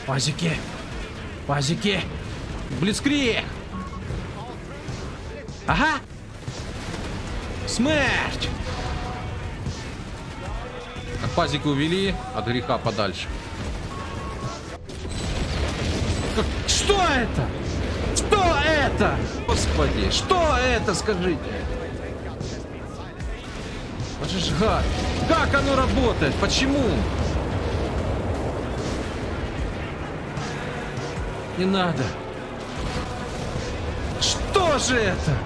Пазики! Пазики! Блицкриг! Ага! Смерть! Так, пазики увели от греха подальше. Что это? Что это? Господи, что это, скажите? Вот же ж гад. Как оно работает? Почему? Не надо. Что же это?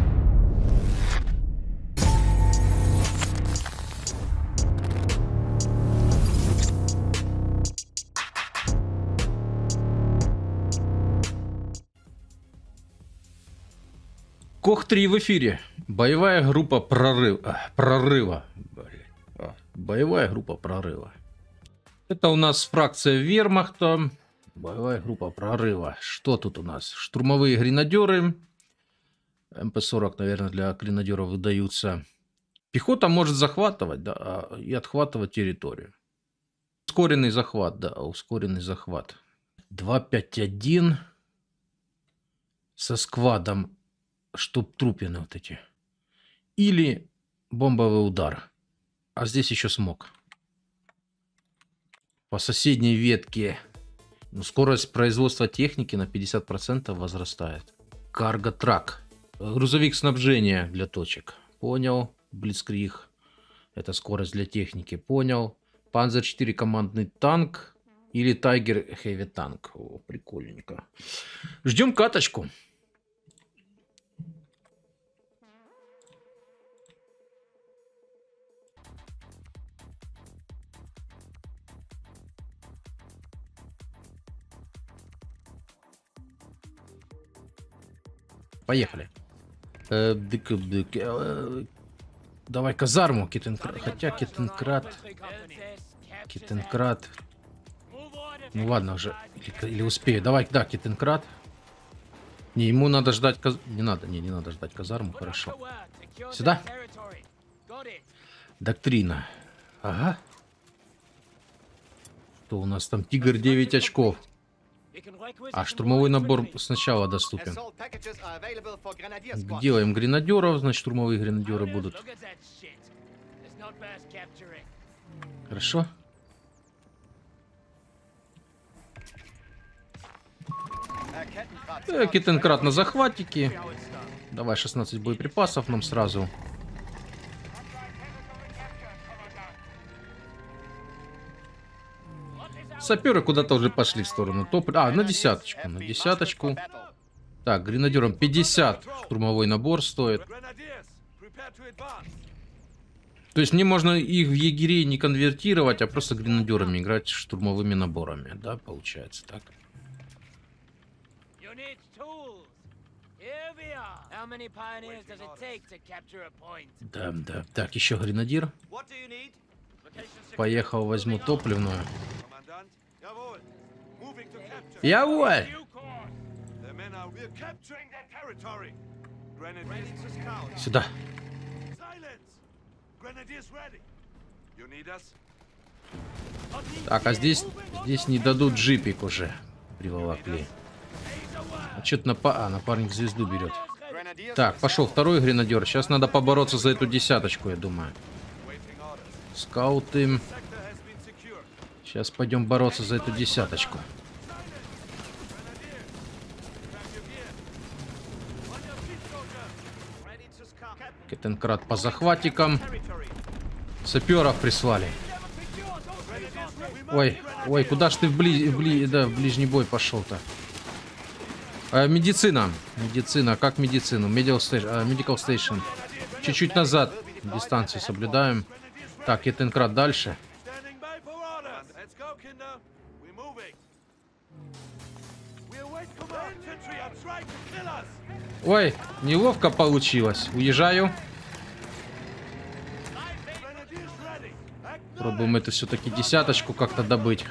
Кох-3 в эфире. Боевая группа прорыва. Боевая группа прорыва. Это у нас фракция вермахта. Боевая группа прорыва. Что тут у нас? Штурмовые гренадеры. МП-40, наверное, для гренадеров выдаются. Пехота может захватывать, да, и отхватывать территорию. Ускоренный захват, да, ускоренный захват. 251 со сквадом, чтоб трупины вот эти. Или бомбовый удар. А здесь еще смог. По соседней ветке. Ну, скорость производства техники на 50% возрастает. Карго-трак. Грузовик снабжения для точек. Понял. Блицкриг. Это скорость для техники. Понял. Панзер 4 командный танк. Или Тайгер Хэви танк. О, прикольненько. Ждем каточку. Поехали. Давай казарму, Киттенкрат. Хотя Киттенкрат. Ну ладно уже. Или успею. Давай, да, Киттенкрат. Не, ему надо ждать Не надо, не надо ждать казарму. Хорошо. Сюда. Доктрина. Ага. Что у нас там? Тигр 9 очков. А штурмовой набор сначала доступен. Делаем гренадеров, значит штурмовые гренадеры будут. Хорошо. Киттенкрат на захватике. Давай 16 боеприпасов нам сразу. Саперы куда-то уже пошли в сторону топ. А, на десяточку. На десяточку. Так, гренадерам 50 штурмовой набор стоит. То есть мне можно их в егерей не конвертировать, а просто гренадерами играть штурмовыми наборами. Да, получается так. Да, да. Так, еще гренадир. Поехал, возьму топливную. Яволь! Сюда. Так, а здесь не дадут джипик уже. Приволокли. А что-то напарник звезду берет. Так, пошел второй гренадер. Сейчас надо побороться за эту десяточку, я думаю. Скауты. Сейчас пойдем бороться за эту десяточку. Киттенкрат по захватикам. Саперов прислали. Ой, куда ж ты в ближний бой пошел-то? Медицина. Медицина. Как медицину? Medical Station. Чуть-чуть назад. Дистанцию соблюдаем. Так, Киттенкрат дальше. Ой, неловко получилось. Уезжаю. Пробуем это все-таки десяточку как-то добыть.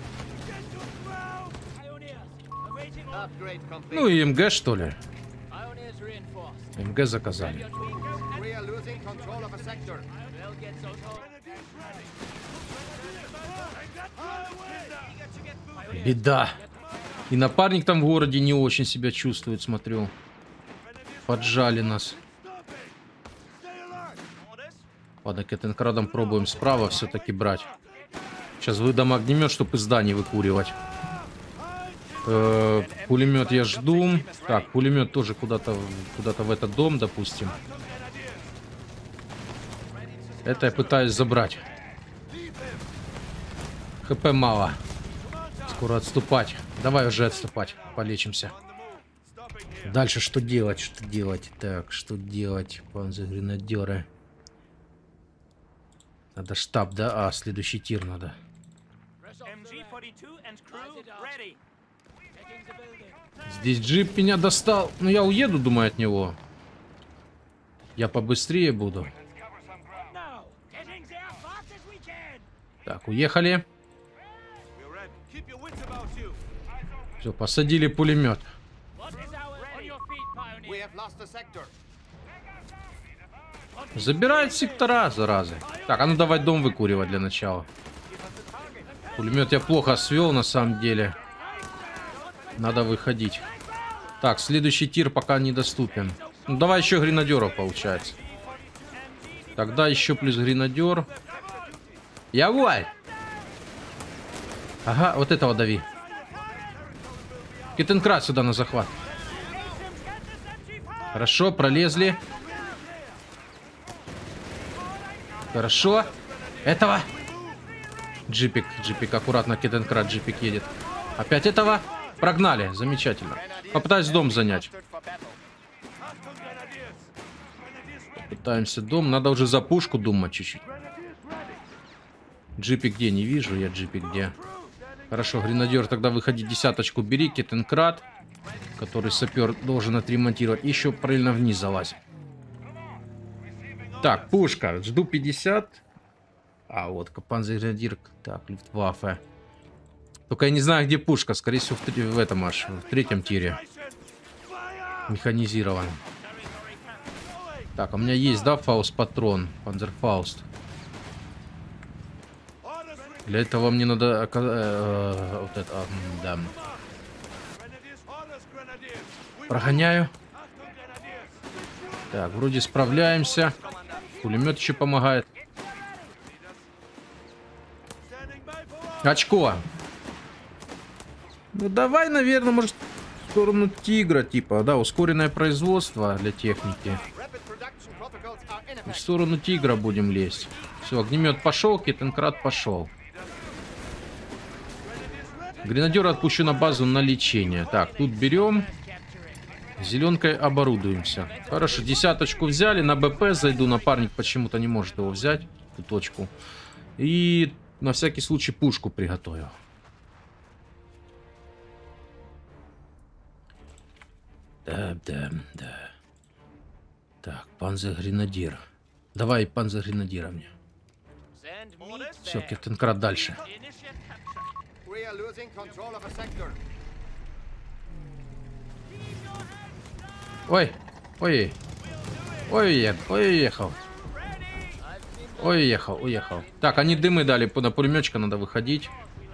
Ну и МГ, что ли? МГ заказали. Беда. И напарник там в городе не очень себя чувствует, смотрю. Поджали нас. Ладно, Кеттенкрадом пробуем справа все-таки брать. Сейчас выдам огнемет, чтобы из зданий выкуривать. Пулемет я жду. Так, пулемет тоже куда-то в этот дом, допустим. Это я пытаюсь забрать. ХП мало. Скоро отступать. Давай уже отступать. Полечимся. Дальше что делать? Что делать? Так, что делать? Панзергренадеры. Надо штаб, да? А, следующий тир надо. Здесь джип меня достал. Ну, я уеду, думаю, от него. Я побыстрее буду. Так, уехали. Все, посадили пулемет. Забирают сектора, заразы. Так, а ну давай дом выкуривать для начала. Пулемет я плохо свел, на самом деле. Надо выходить. Так, следующий тир пока недоступен. Ну, давай еще гренадеров, получается. Тогда еще плюс гренадер. Явай! Ага, вот этого дави. Кеттенкрад сюда на захват. Хорошо, пролезли. Хорошо. Этого. Джипик, аккуратно, Кеттенкрад, джипик едет. Опять этого. Прогнали, замечательно. Попытаюсь дом занять. Пытаемся дом. Надо уже за пушку думать чуть-чуть. Джипик где? Не вижу я джипик где. Хорошо, гренадер, тогда выходи, десяточку бери. Кеттенкрад, который сапер должен отремонтировать. И еще правильно вниз залазь. Так, пушка. Жду 50. А, вот, Панзергренадер. Так, Люфтваффе. Только я не знаю, где пушка. Скорее всего, в этом аж, в третьем тире. Механизирован. Так, у меня есть, да, фауст-патрон. Панзерфауст. Для этого мне надо... вот это, да. Прогоняю. Так, вроде справляемся. Пулемет еще помогает. Очко. Ну давай, наверное, может, в сторону тигра, типа, да, ускоренное производство для техники. В сторону тигра будем лезть. Все, огнемет пошел, Кеттенкрад пошел. Гренадера отпущу на базу на лечение. Так, тут берем. Зеленкой оборудуемся. Хорошо, десяточку взяли. На БП зайду. Напарник почему-то не может его взять. Эту точку. И на всякий случай пушку приготовил. Да. Так, Панзергренадер. Давай Панзергренадера мне. Все, Кеттенкрад дальше. Ой, уехал. Уехал. Так, они дымы дали, на пулеметчика надо выходить.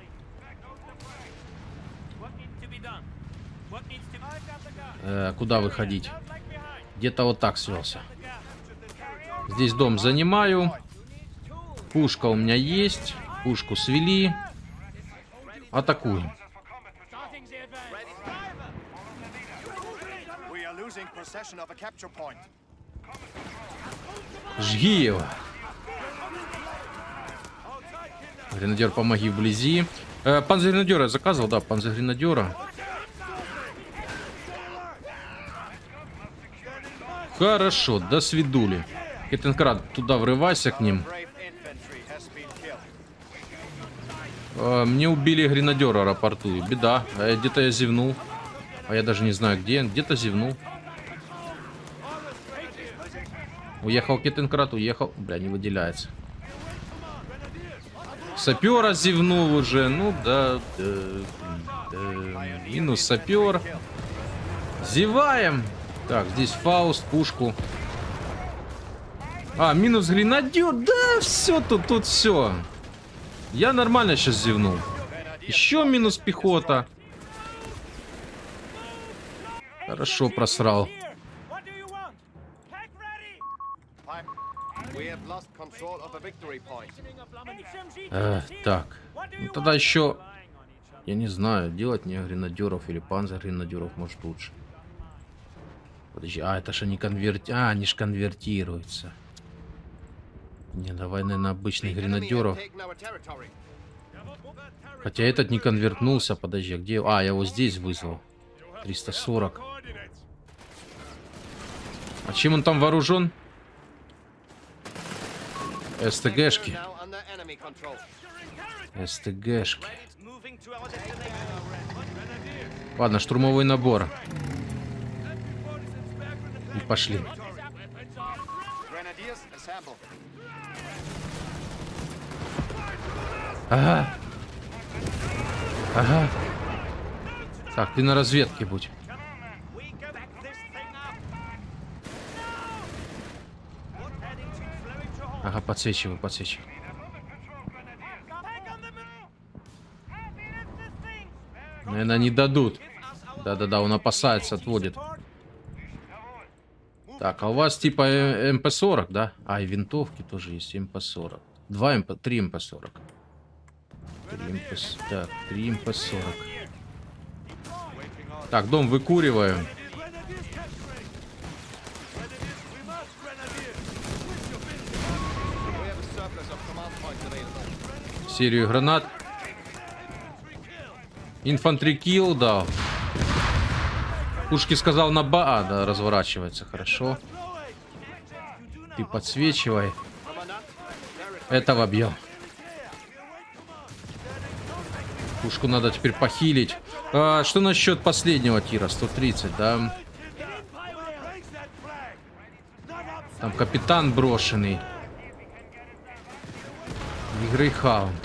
Куда выходить? Где-то вот так свелся. Здесь дом занимаю. Пушка у меня есть. Пушку свели. Атакуем. Жги его. Гренадер, помоги вблизи. Панзергренадера заказывал, да, Панзергренадера. Хорошо, до свидули. Кеттенкрад, туда врывайся к ним. Мне убили гренадера, рапортую. Беда. Где-то я зевнул. А я даже не знаю где. Где-то зевнул. Уехал Кеттенкрад, уехал. Бля, не выделяется. Сапера зевнул уже. Ну да. Минус сапер. Зеваем. Так, здесь фауст, пушку. А, минус гренадер. Да, все, тут все. Я нормально сейчас зевнул. Еще минус пехота. Хорошо просрал. Так. Ну, тогда еще... Я не знаю, делать мне гренадеров или панцер-гренадеров, может, лучше. Подожди, это же не они ж конвертируются. Не, давай, наверное, обычных гренадеров. Хотя этот не конвертнулся, подожди, где... я его здесь вызвал. 340. А чем он там вооружен? СТГшки. СТГшки. Ладно, штурмовой набор. И пошли. Ага. Ага. Так, ты на разведке будь. Ага, подсвечивай, подсвечивай. Наверное, не дадут. Да-да-да, он опасается, отводит. Так, а у вас типа МП-40, да? И винтовки тоже есть, МП-40. 3 МП-40. 3 МП-40. Так, дом выкуриваем. Серию гранат. Инфантрикил дал. Пушки сказал на да, разворачивается, хорошо. Ты подсвечивай. Этого бьем. Пушку надо теперь похилить. Что насчет последнего тира? 130, да? Там капитан брошенный. И Грейхаунд.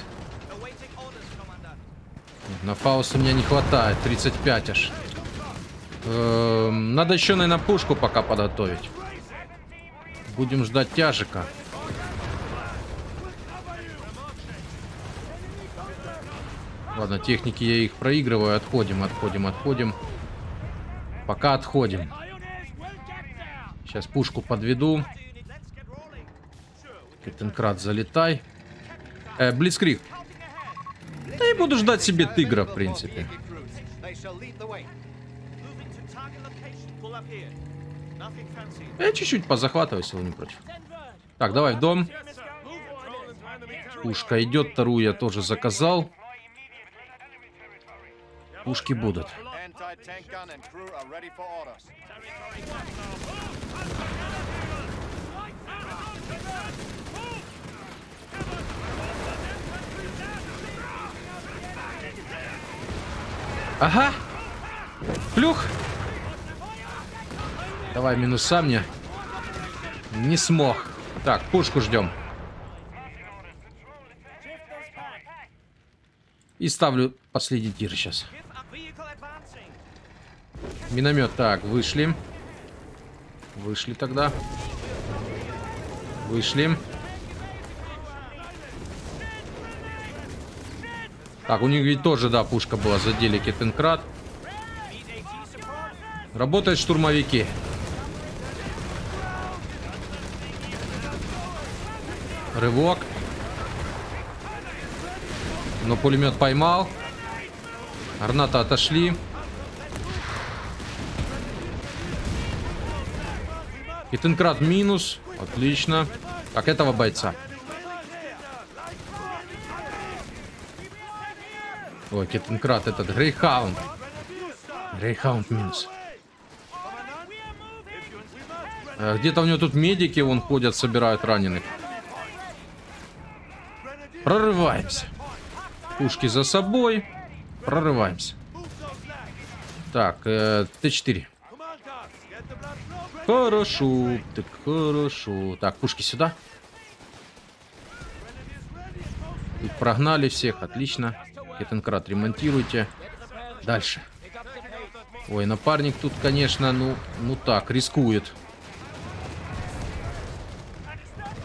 На Фауст у меня не хватает. 35 аж. Надо еще, наверное, пушку пока подготовить. Будем ждать тяжика. Ладно, техники я их проигрываю. Отходим, отходим, отходим. Пока отходим. Сейчас пушку подведу. Кетенкрат, залетай. Блицкриг. Да и буду ждать себе тигра, в принципе. Я чуть-чуть позахватываю, если вы не против. Так, давай в дом. Пушка идет, вторую я тоже заказал. Пушки будут. Ага. Плюх. Давай минуса мне. Не смог. Так, пушку ждем. И ставлю последний тир сейчас. Миномет. Так, вышли. Вышли тогда. Вышли. Так, у них ведь тоже, да, пушка была. Задели Кетенкрат. Работают штурмовики. Рывок. Но пулемет поймал. Гранаты отошли. Кетенкрат минус. Отлично. Так, этого бойца. Ой, Кетенкрат, этот Грейхаунд. Грейхаунд минус. Где-то у него тут медики, вон ходят, собирают раненых. Прорываемся. Пушки за собой. Прорываемся. Так, Т4. Хорошо, так хорошо. Так, пушки сюда. Тут прогнали всех, отлично. Кетенкрат ремонтируйте. Дальше. Ой, напарник тут, конечно, ну так, рискует.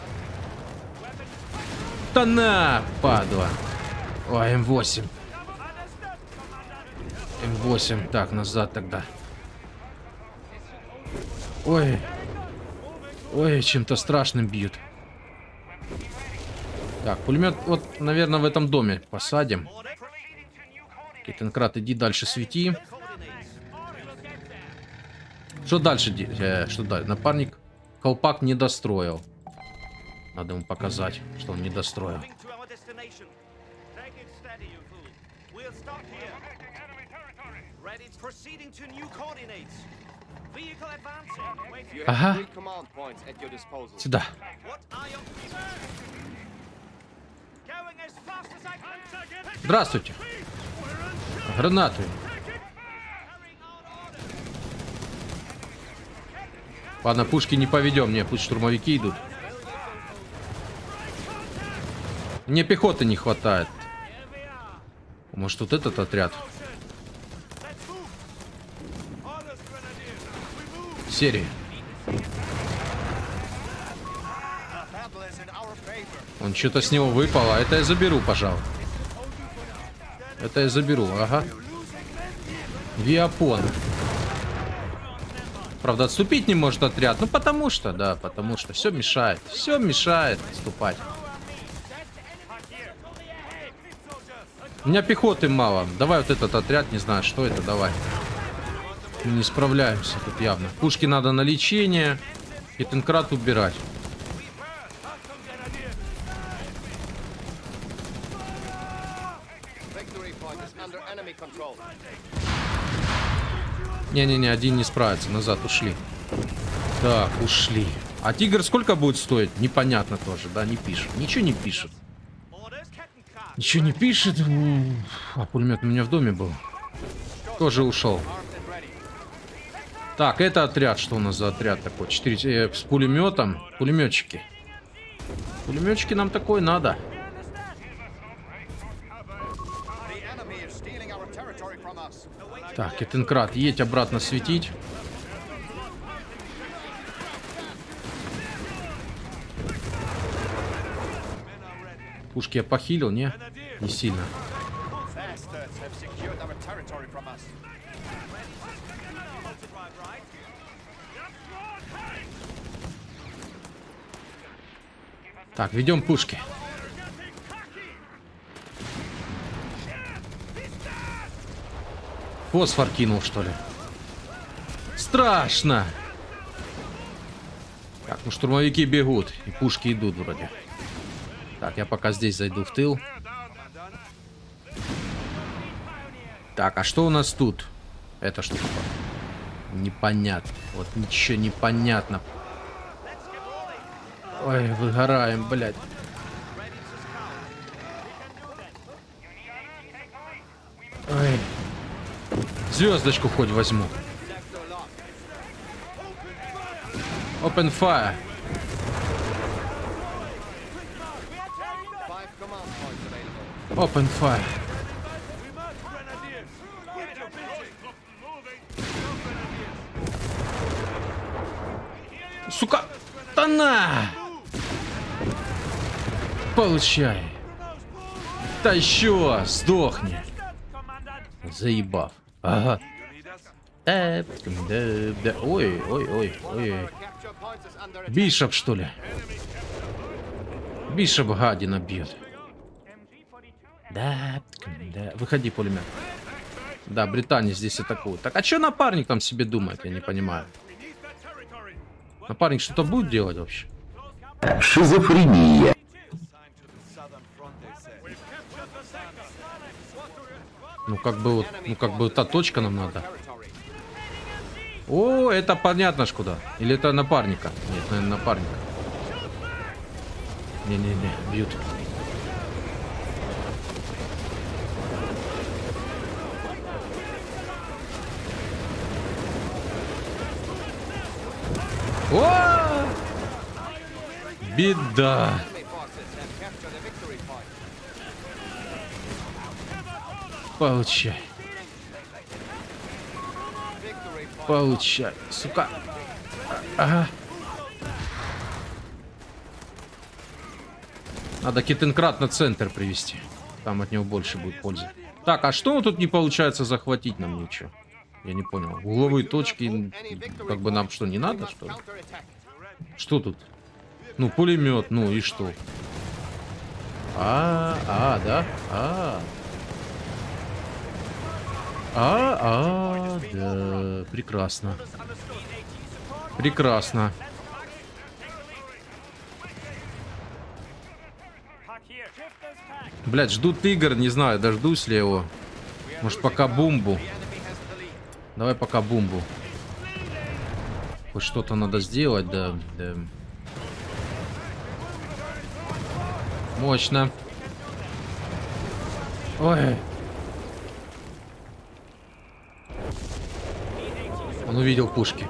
Да на, падла. Ой, М8. М8. Так, назад тогда. Ой. Ой, чем-то страшным бьют. Так, пулемет, вот, наверное, в этом доме посадим. Кетенкрат, иди дальше свети. Что дальше? Что дальше? Напарник колпак не достроил. Надо ему показать, что он не достроил. Ага. Сюда. Здравствуйте. Гранаты. Ладно, пушки не поведем, мне пусть штурмовики идут. Мне пехоты не хватает. Может, тут этот отряд? Серии. Он что-то с него выпало. Это я заберу, пожалуй. Это я заберу, ага. Виапон. Правда, отступить не может отряд. Ну, потому что, да, потому что все мешает. Все мешает отступать. У меня пехоты мало. Давай вот этот отряд, не знаю, что это, давай. Мы не справляемся тут явно. Пушки надо на лечение. Кетенкрат убирать. Не-не-не, один не справится. Назад ушли. Так, ушли. А тигр сколько будет стоить? Непонятно тоже, да, не пишет. Ничего не пишет. Ничего не пишет. А пулемет у меня в доме был. Тоже ушел. Так, это отряд. Что у нас за отряд такой? 4 с пулеметом. Пулеметчики. Пулеметчики нам такой надо. Так, Кетенкрат, едь обратно светить. Пушки я похилил, не? Не сильно. Так, ведем пушки. Фосфор кинул, что ли? Страшно! Так, ну штурмовики бегут. И пушки идут вроде. Так, я пока здесь зайду в тыл. Так, а что у нас тут? Это что такое? Непонятно. Вот ничего не понятно. Ой, выгораем, блядь. Ой. Звездочку хоть возьму. Open fire. Open fire. Сука! Да на! Получай. Да еще, сдохни. Заебав. Ага. Ой, ой, ой, ой. Бишоп, что ли? Бишоп гадина бьет. Да, да. Выходи, пулемет. Да, Британия здесь атакует. Так, а что напарник там себе думает, я не понимаю. Напарник что-то будет делать вообще? Шизофрения. Ну как бы вот, та точка нам надо. О, это понятно ж куда. Или это напарника? Нет, наверное, напарника. Не-не-не, бьют. О! Беда. Получай. Получай. Сука. Ага. Надо Кетенкрат на центр привести. Там от него больше будет пользы. Так, а что тут не получается захватить нам ничего? Я не понял. Угловые точки, как бы нам что, не надо, что ли? Что тут? Ну, пулемет, ну и что? Да? Да. Прекрасно. Прекрасно. Блядь, жду тигр, не знаю, дождусь ли его. Может, пока бомбу. Давай пока бомбу. Хоть что-то надо сделать, да. Мощно. Ой. Он увидел пушки.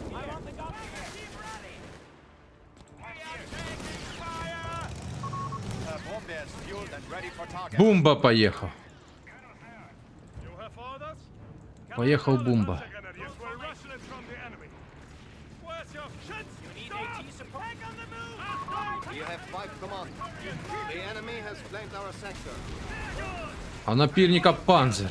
Бумба поехал. Поехал бумба. А напирника Панзер.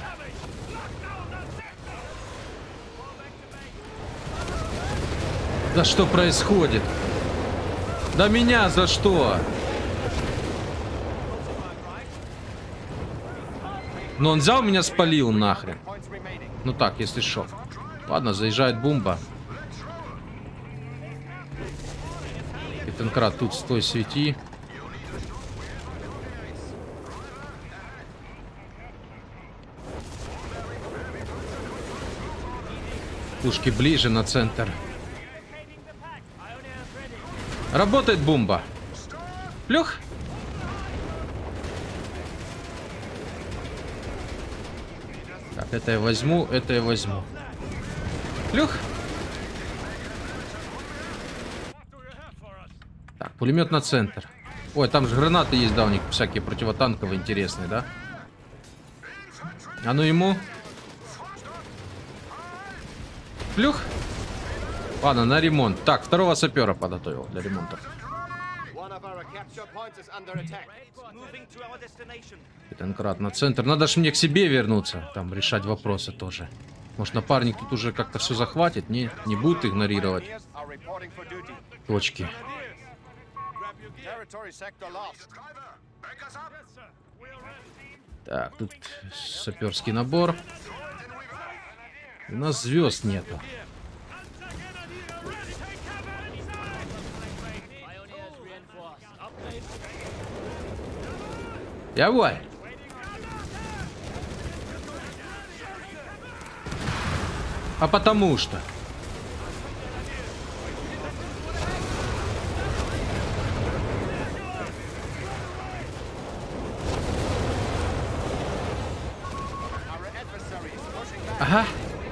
Да что происходит? Да меня за что? Но он взял меня, спалил нахрен. Ну так, если шо. Ладно, заезжает бомба. Питенкрат, тут стой, свети. Пушки ближе на центр. Работает бомба. Плюх. Так, это я возьму, это я возьму. Плюх. Так, пулемет на центр. Ой, там же гранаты есть, да, у них всякие противотанковые интересные, да? А ну ему. Плюх. Ладно, на ремонт. Так, второго сапера подготовил для ремонта. Питенкрат на центр. Надо ж мне к себе вернуться. Там решать вопросы тоже. Может, напарник тут уже как-то все захватит? Не будет игнорировать точки. Так, тут саперский набор. У нас звезд нету. Давай. А потому что. Ага.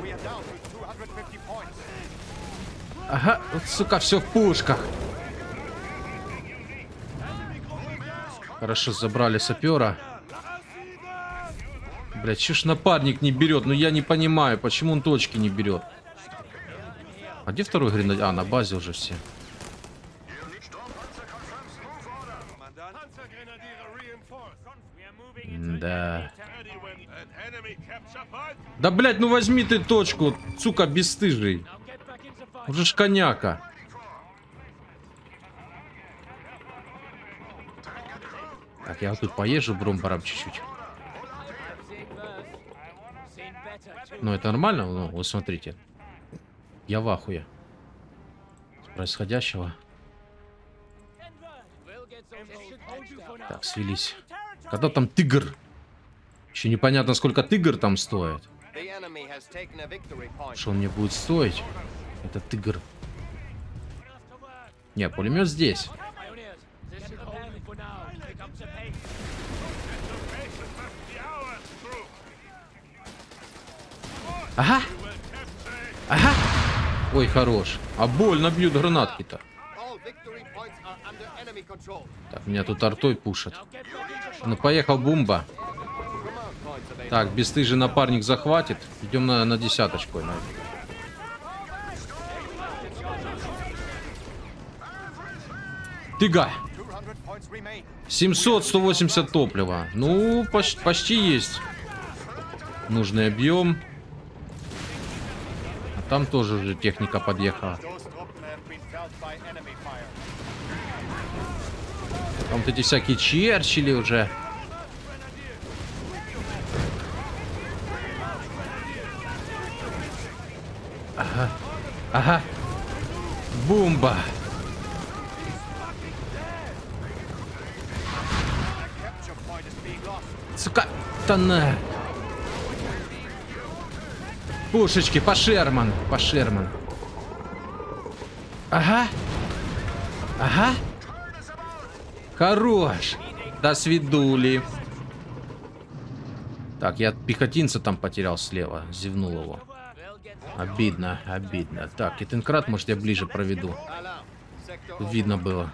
Ага, вот, сука, все в пушках. Хорошо, забрали сапера. Блять, че ж напарник не берет? Ну я не понимаю, почему он точки не берет. А где второй гренадер? А, на базе уже все. Да. Да, блять, ну возьми ты точку, сука, бесстыжий. Уже ж коняка. Так, я вот тут поезжу бромбаром чуть-чуть. Ну, это нормально? Ну, вот смотрите. Я в ахуе с происходящего. Так, свелись. Когда там тигр? Еще непонятно, сколько тигр там стоит. Что он мне будет стоить? Это тигр. Не, пулемет здесь. Ага. Ага. Ой, хорош. А больно бьют гранатки-то. Так, меня тут артой пушат. Ну, поехал бомба. Так, бесстыжий напарник захватит. Идем на десяточку. Тыга. 700, 180 топлива. Ну, почти есть. нужный объем. А там тоже уже техника подъехала. Там вот эти всякие Черчилли уже. Ага. Ага. Бумба. Сука. Тона. Пушечки по Шерман. По Шерман. Ага. Ага. Хорош. До свидули. Так, я пехотинца там потерял слева. Зевнул его. Обидно, обидно. Так, Кетенкрат, может, я ближе проведу. Видно было.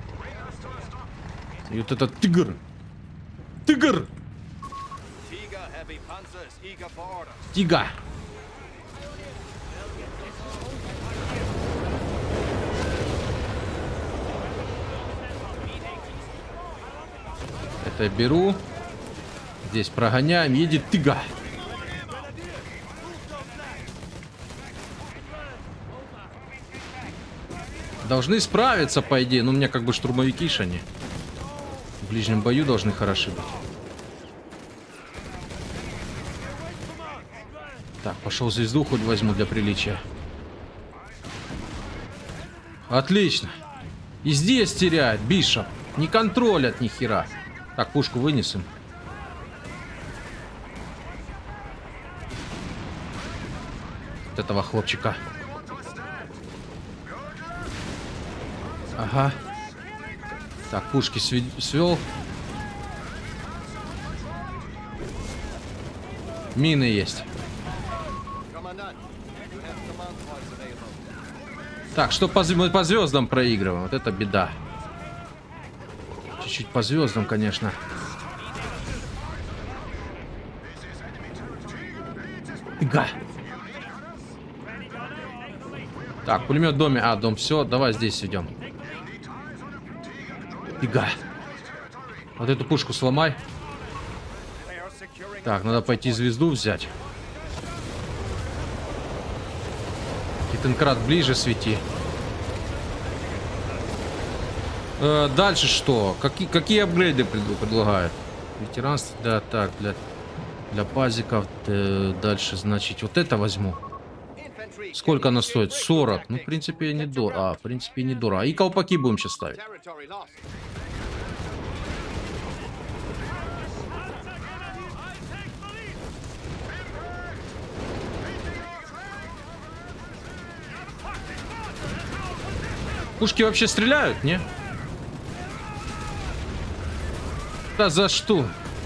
И вот этот тигр. Тигр! Тига! Это я беру. Здесь прогоняем. Едет тига. Должны справиться, по идее. Но у меня как бы штурмовики шани. В ближнем бою должны хороши быть. Так, пошел звезду хоть возьму для приличия. Отлично. И здесь теряет Бишоп. Не контролят ни хера. Так, пушку вынесем. Вот этого хлопчика. Ага. Так, пушки свел. Мины есть. Так, что мы по звездам проигрываем? Вот это беда. Чуть-чуть по звездам, конечно. Ига. Так, пулемет в доме. А, дом, все, давай здесь идем. Ига. Вот эту пушку сломай. Так, надо пойти звезду взять. Кетенкрат ближе свети. Дальше что? Какие апгрейды предлагают? Ветеранство, да, так, для пазиков. Дальше, значит, вот это возьму. Сколько она стоит? 40. Ну, в принципе, не дорого. В принципе, не дорого. И колпаки будем сейчас ставить. Пушки вообще стреляют, не? Да за что?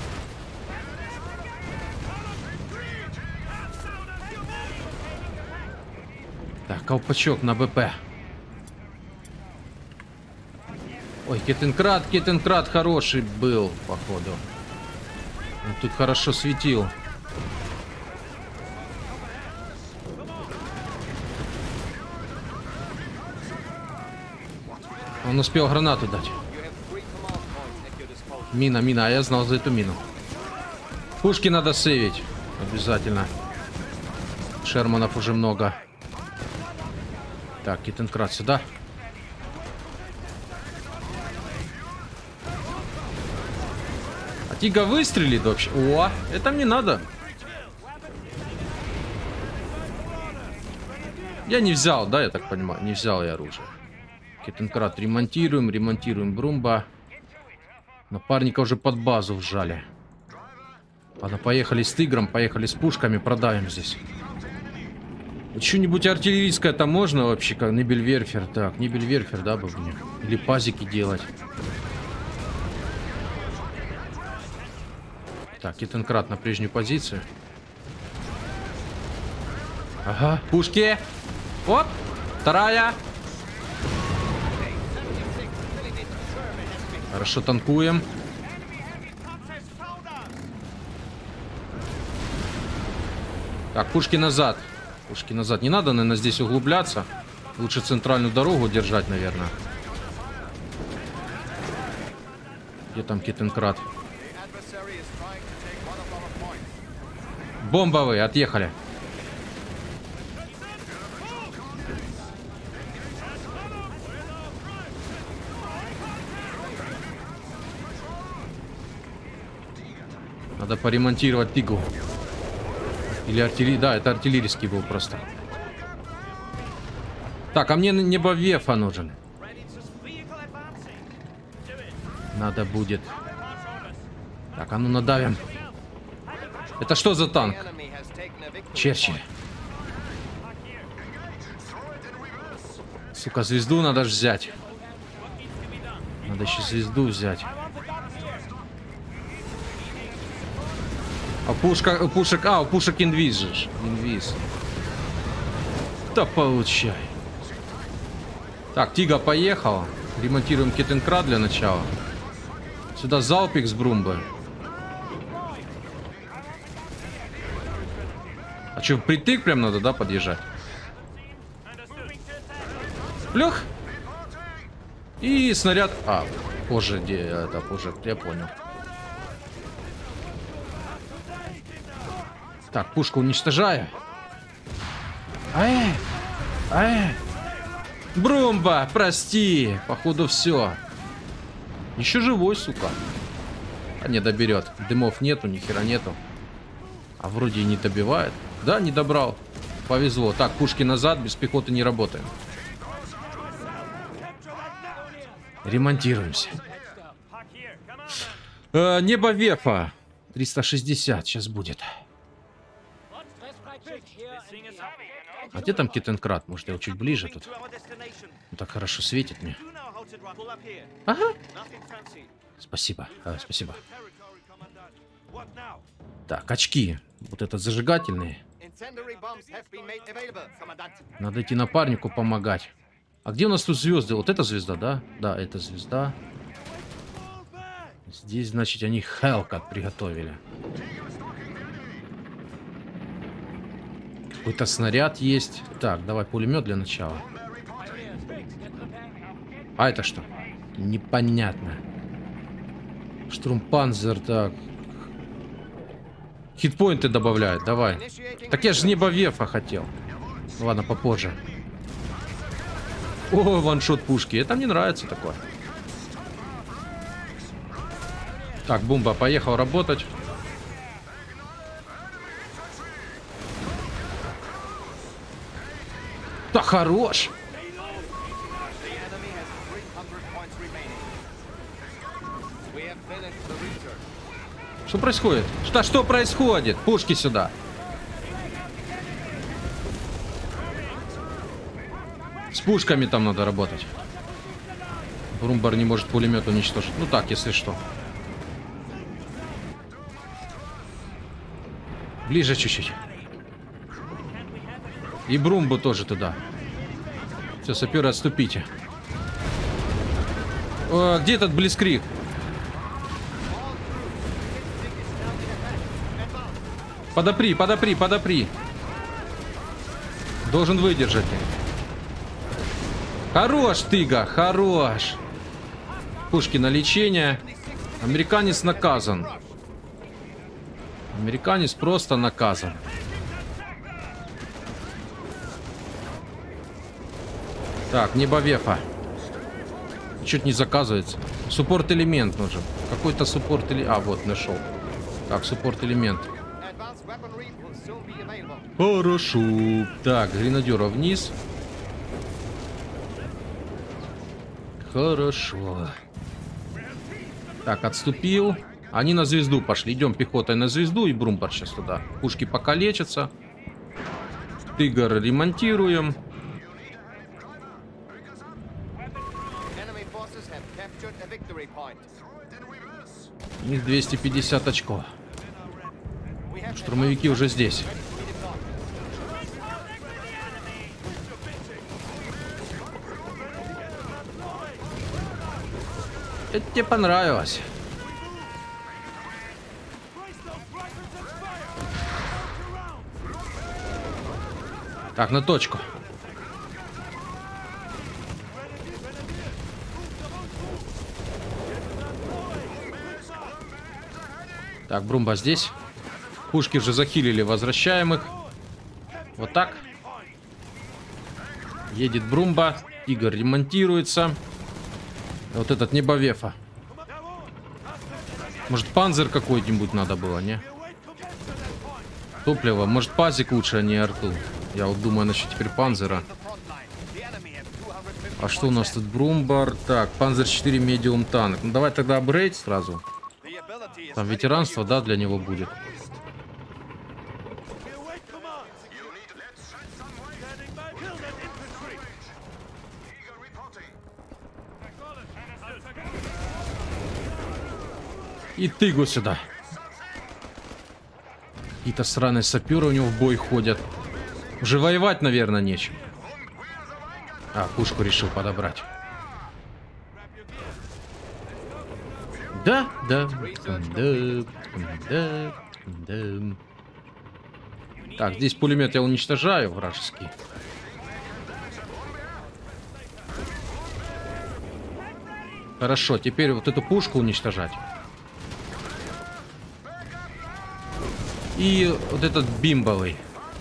Так, колпачок на БП. Ой, Кетенкрат хороший был, походу. Он тут хорошо светил. Он успел гранату дать. Мина, а я знал за эту мину. Пушки надо сейвить. Обязательно. Шерманов уже много. Так, Кетенкрат сюда. А Тига выстрелит вообще. О, это мне надо. Я не взял, да, я так понимаю. Не взял я оружие. Кетенкрат ремонтируем Брумба. Напарника уже под базу вжали. Ладно, поехали с тигром, поехали с пушками, продавим здесь. Что-нибудь артиллерийское там можно вообще, как Нибельверфер. Так, Нибельверфер, да, бы мне. Или пазики делать. Так, Кетенкрат на прежнюю позицию. Ага, пушки. Оп, вторая. Хорошо, танкуем. Так, пушки назад. Пушки назад. Не надо, наверное, здесь углубляться. Лучше центральную дорогу держать, наверное. Где там Кетенкрат? Бомбовые, отъехали. Надо поремонтировать Тигу. Или артиллерия. Да, это артиллерийский был просто. Так, а мне небовефа нужен. Надо будет. Так, а ну надавим. Это что за танк? Черчилль. Сука, звезду надо ж взять. Надо еще звезду взять. А пушек, у пушек инвиз же. Инвиз. Да получай. Так, Тига поехала. Ремонтируем Кетенкрат для начала. Сюда залпик с Брумбы. А что, впритык прям надо, да, подъезжать? Плюх. И снаряд... А, позже, где это, позже, я понял. Так, пушку уничтожаю. Брумба, прости. Походу все. Еще живой, сука. А не доберет. Дымов нету, ни хера нету. А вроде и не добивает. Да, не добрал. Повезло. Так, пушки назад, без пехоты не работаем. Ремонтируемся. Небо Вефа. 360 сейчас будет. А где там Кетенкрат? Может, я чуть ближе тут? Он так хорошо светит мне. Ага. Спасибо. Спасибо. Так, очки. Вот это зажигательные. Надо идти напарнику помогать. А где у нас тут звезды? Вот эта звезда, да? Да, это звезда. Здесь, значит, они Hellcat приготовили. Какой-то снаряд есть. Так, давай пулемет для начала. А это что? Непонятно. Штурмпанзер, так. Хитпоинты добавляют, давай. Так я же небо Вефа хотел. Ладно, попозже. О, ваншот пушки. Это мне нравится такое. Так, Бумба поехал работать. Да хорош. Что происходит? Что происходит? Пушки сюда. С пушками там надо работать. Брумбар не может пулемет уничтожить. Ну так, если что. Ближе чуть-чуть. И Брумбу тоже туда. Все, саперы, отступите. О, где этот Блицкриг? Подопри. Должен выдержать. Хорош, Тыга, хорош. Пушки на лечение. Американец наказан. Американец просто наказан. Так, небо Вефа. Чуть не заказывается. Суппорт-элемент нужен. Какой-то суппорт-элемент. А, вот, нашел. Так, суппорт-элемент. Хорошо. Так, гренадера вниз. Хорошо. Так, отступил. Они на звезду пошли. Идем пехотой на звезду и Брумбар сейчас туда. Пушки пока лечатся. Тигр ремонтируем. У них 250 очков. Штурмовики уже здесь. Это тебе понравилось. Так, на точку. Так, Брумба здесь. Пушки же захилили, возвращаем их. Вот так. Едет Брумба. Тигр ремонтируется. Вот этот небовефа. Может, панзер какой-нибудь надо было, не? Топливо. Может, пазик лучше, а не арту. Я вот думаю насчет теперь панзера. А что у нас тут? Брумбар. Так, панзер 4 медиум танк. Ну, давай тогда апгрейд сразу. Там ветеранство, да, для него будет. И тыгу сюда. Какие-то сраные саперы у него в бой ходят. Уже воевать, наверное, нечем. А, пушку решил подобрать. Да. Так, здесь пулемет я уничтожаю, вражеский. Хорошо, теперь вот эту пушку уничтожать. И вот этот бимбовый.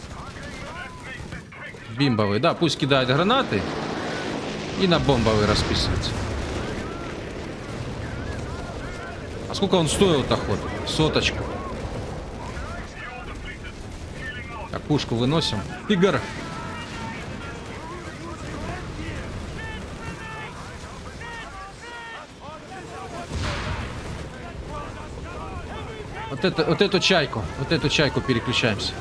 Бимбовый, да, пусть кидает гранаты. И на бомбовый расписывается. А сколько он стоил-то ход? 100. Так, пушку выносим. Тигр. Вот эту чайку переключаемся.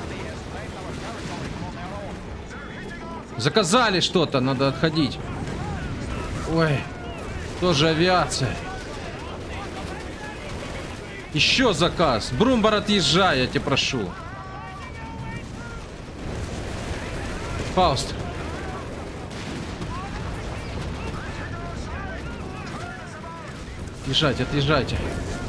Заказали что-то, надо отходить. Ой, тоже авиация. Еще заказ. Брумбар, отъезжай, я тебя прошу. Фауст. Отъезжайте, отъезжайте.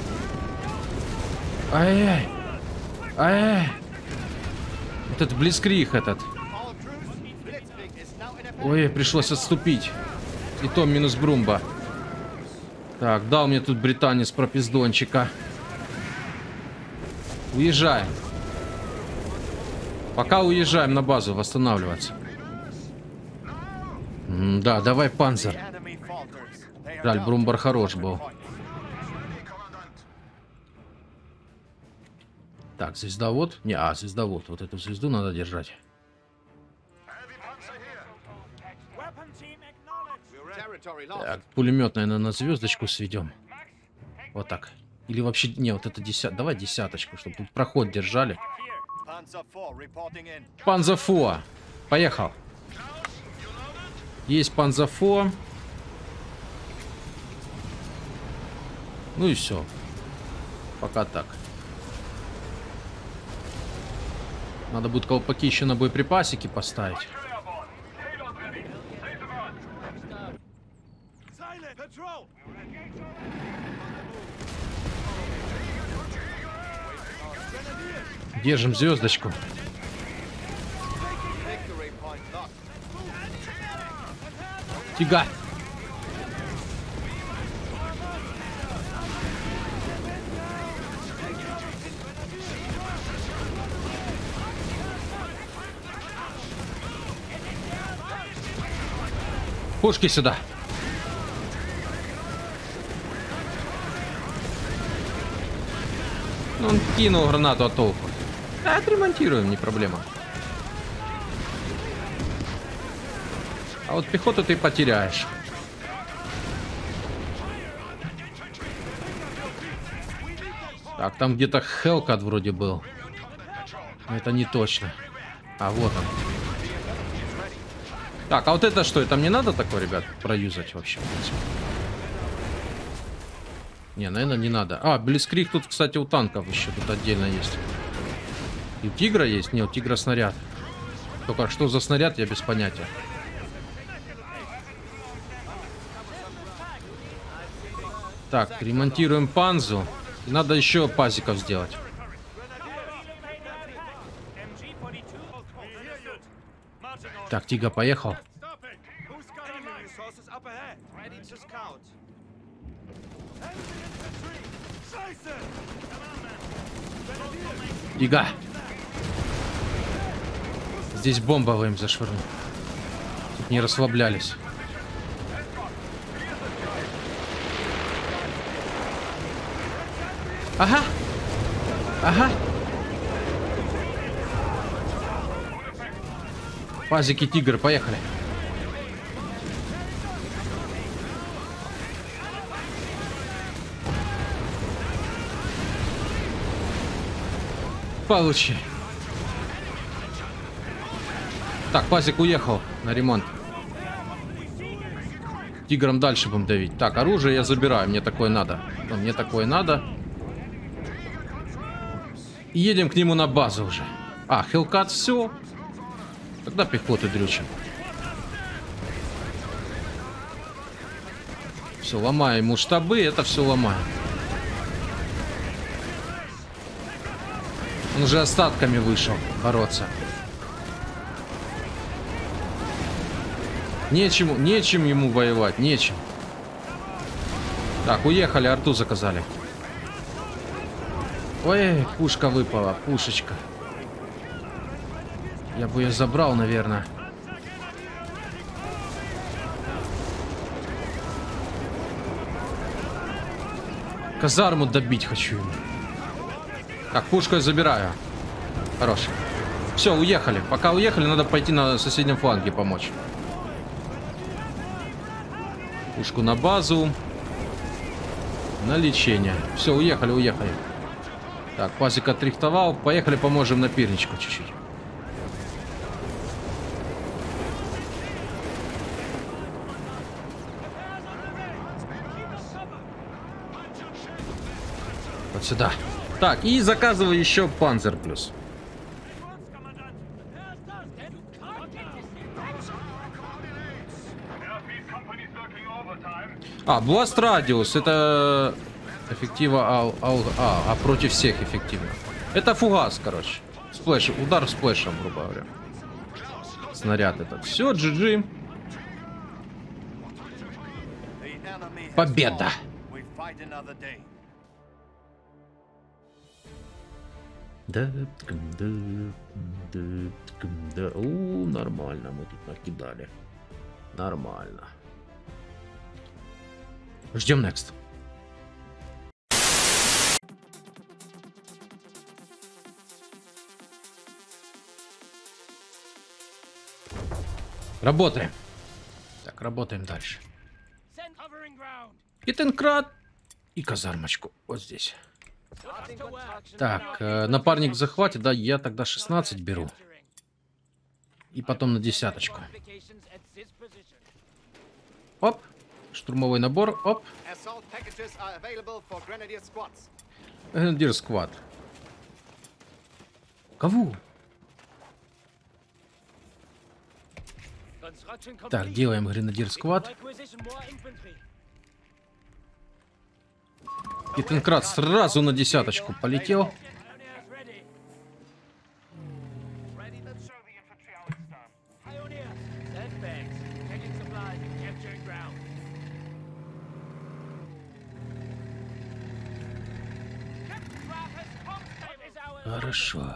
Ай-яй. Ай-яй. Вот это блицкриг этот. Ой, пришлось отступить. И то минус Брумба. Так, дал мне тут британец пропиздончика. Уезжаем. Пока уезжаем на базу восстанавливаться. Да, давай панцир. Жаль, Брумбар хорош был. Так, звездовод. Не, звездовод. Вот эту звезду надо держать. Так, пулемет, наверное, на звездочку сведем. Вот так. Или вообще... Не, вот это 10. Давай 10, чтобы тут проход держали. Панзерфо. Поехал. Есть Панзерфо. Ну и все. Пока так. Надо будет колпаки еще на боеприпасики поставить. Держим звездочку. Тига. Пушки сюда. Ну, он кинул гранату, а толку? Отремонтируем, не проблема. А вот пехоту ты потеряешь. Так, там где-то Hellcat вроде был. Но это не точно. А вот он. Так, а вот это что? Это мне надо такое, ребят, проюзать вообще? Не, наверное, не надо. Блицкриг тут, кстати, у танков еще тут отдельно есть. И у Тигра есть? Не, у Тигра снаряд. Только что за снаряд, я без понятия. Так, ремонтируем Панзу. И надо еще пазиков сделать. Так, Тига поехал. Ига. Здесь бомбовым зашвырнул. Тут не расслаблялись. Ага. Ага. Пазики тигр, поехали. Получи. Так, пазик уехал на ремонт. Тигром дальше будем давить. Так, оружие я забираю, мне такое надо. Ну, мне такое надо. И едем к нему на базу уже. А, Хелкат, все. Тогда пехоты дрючим. Все, ломаем ему штабы, это все ломаем. Он уже остатками вышел бороться. Нечем ему воевать, нечем. Так, уехали, арту заказали. Ой, пушка выпала, пушечка. Я бы ее забрал, наверное. Казарму добить хочу ему. Так, пушку я забираю. Хорош. Все, уехали. Пока уехали, надо пойти на соседнем фланге помочь. Пушку на базу. На лечение. Все, уехали, уехали. Так, пазик отрихтовал. Поехали, поможем напирничку чуть-чуть. Вот сюда. Так, и заказываю еще Панцер плюс. А, Blast Radius, это эффектива, против всех эффективно. Это фугас, короче. Сплэш, удар сплэшем, грубо говоря. Снаряд этот. Все, GG. Победа. Да, нормально мы тут накидали. Нормально. Ждем next. Работаем. Так, работаем дальше. Китенкрат и казармочку. Вот здесь. Так, напарник в захвате, да, я тогда 16 беру. И потом на десяточку. Оп. Штурмовой набор, оп. Гренадир сквад. Кого? Так, делаем гренадир сквад. Китенкрат сразу на десяточку полетел. Хорошо.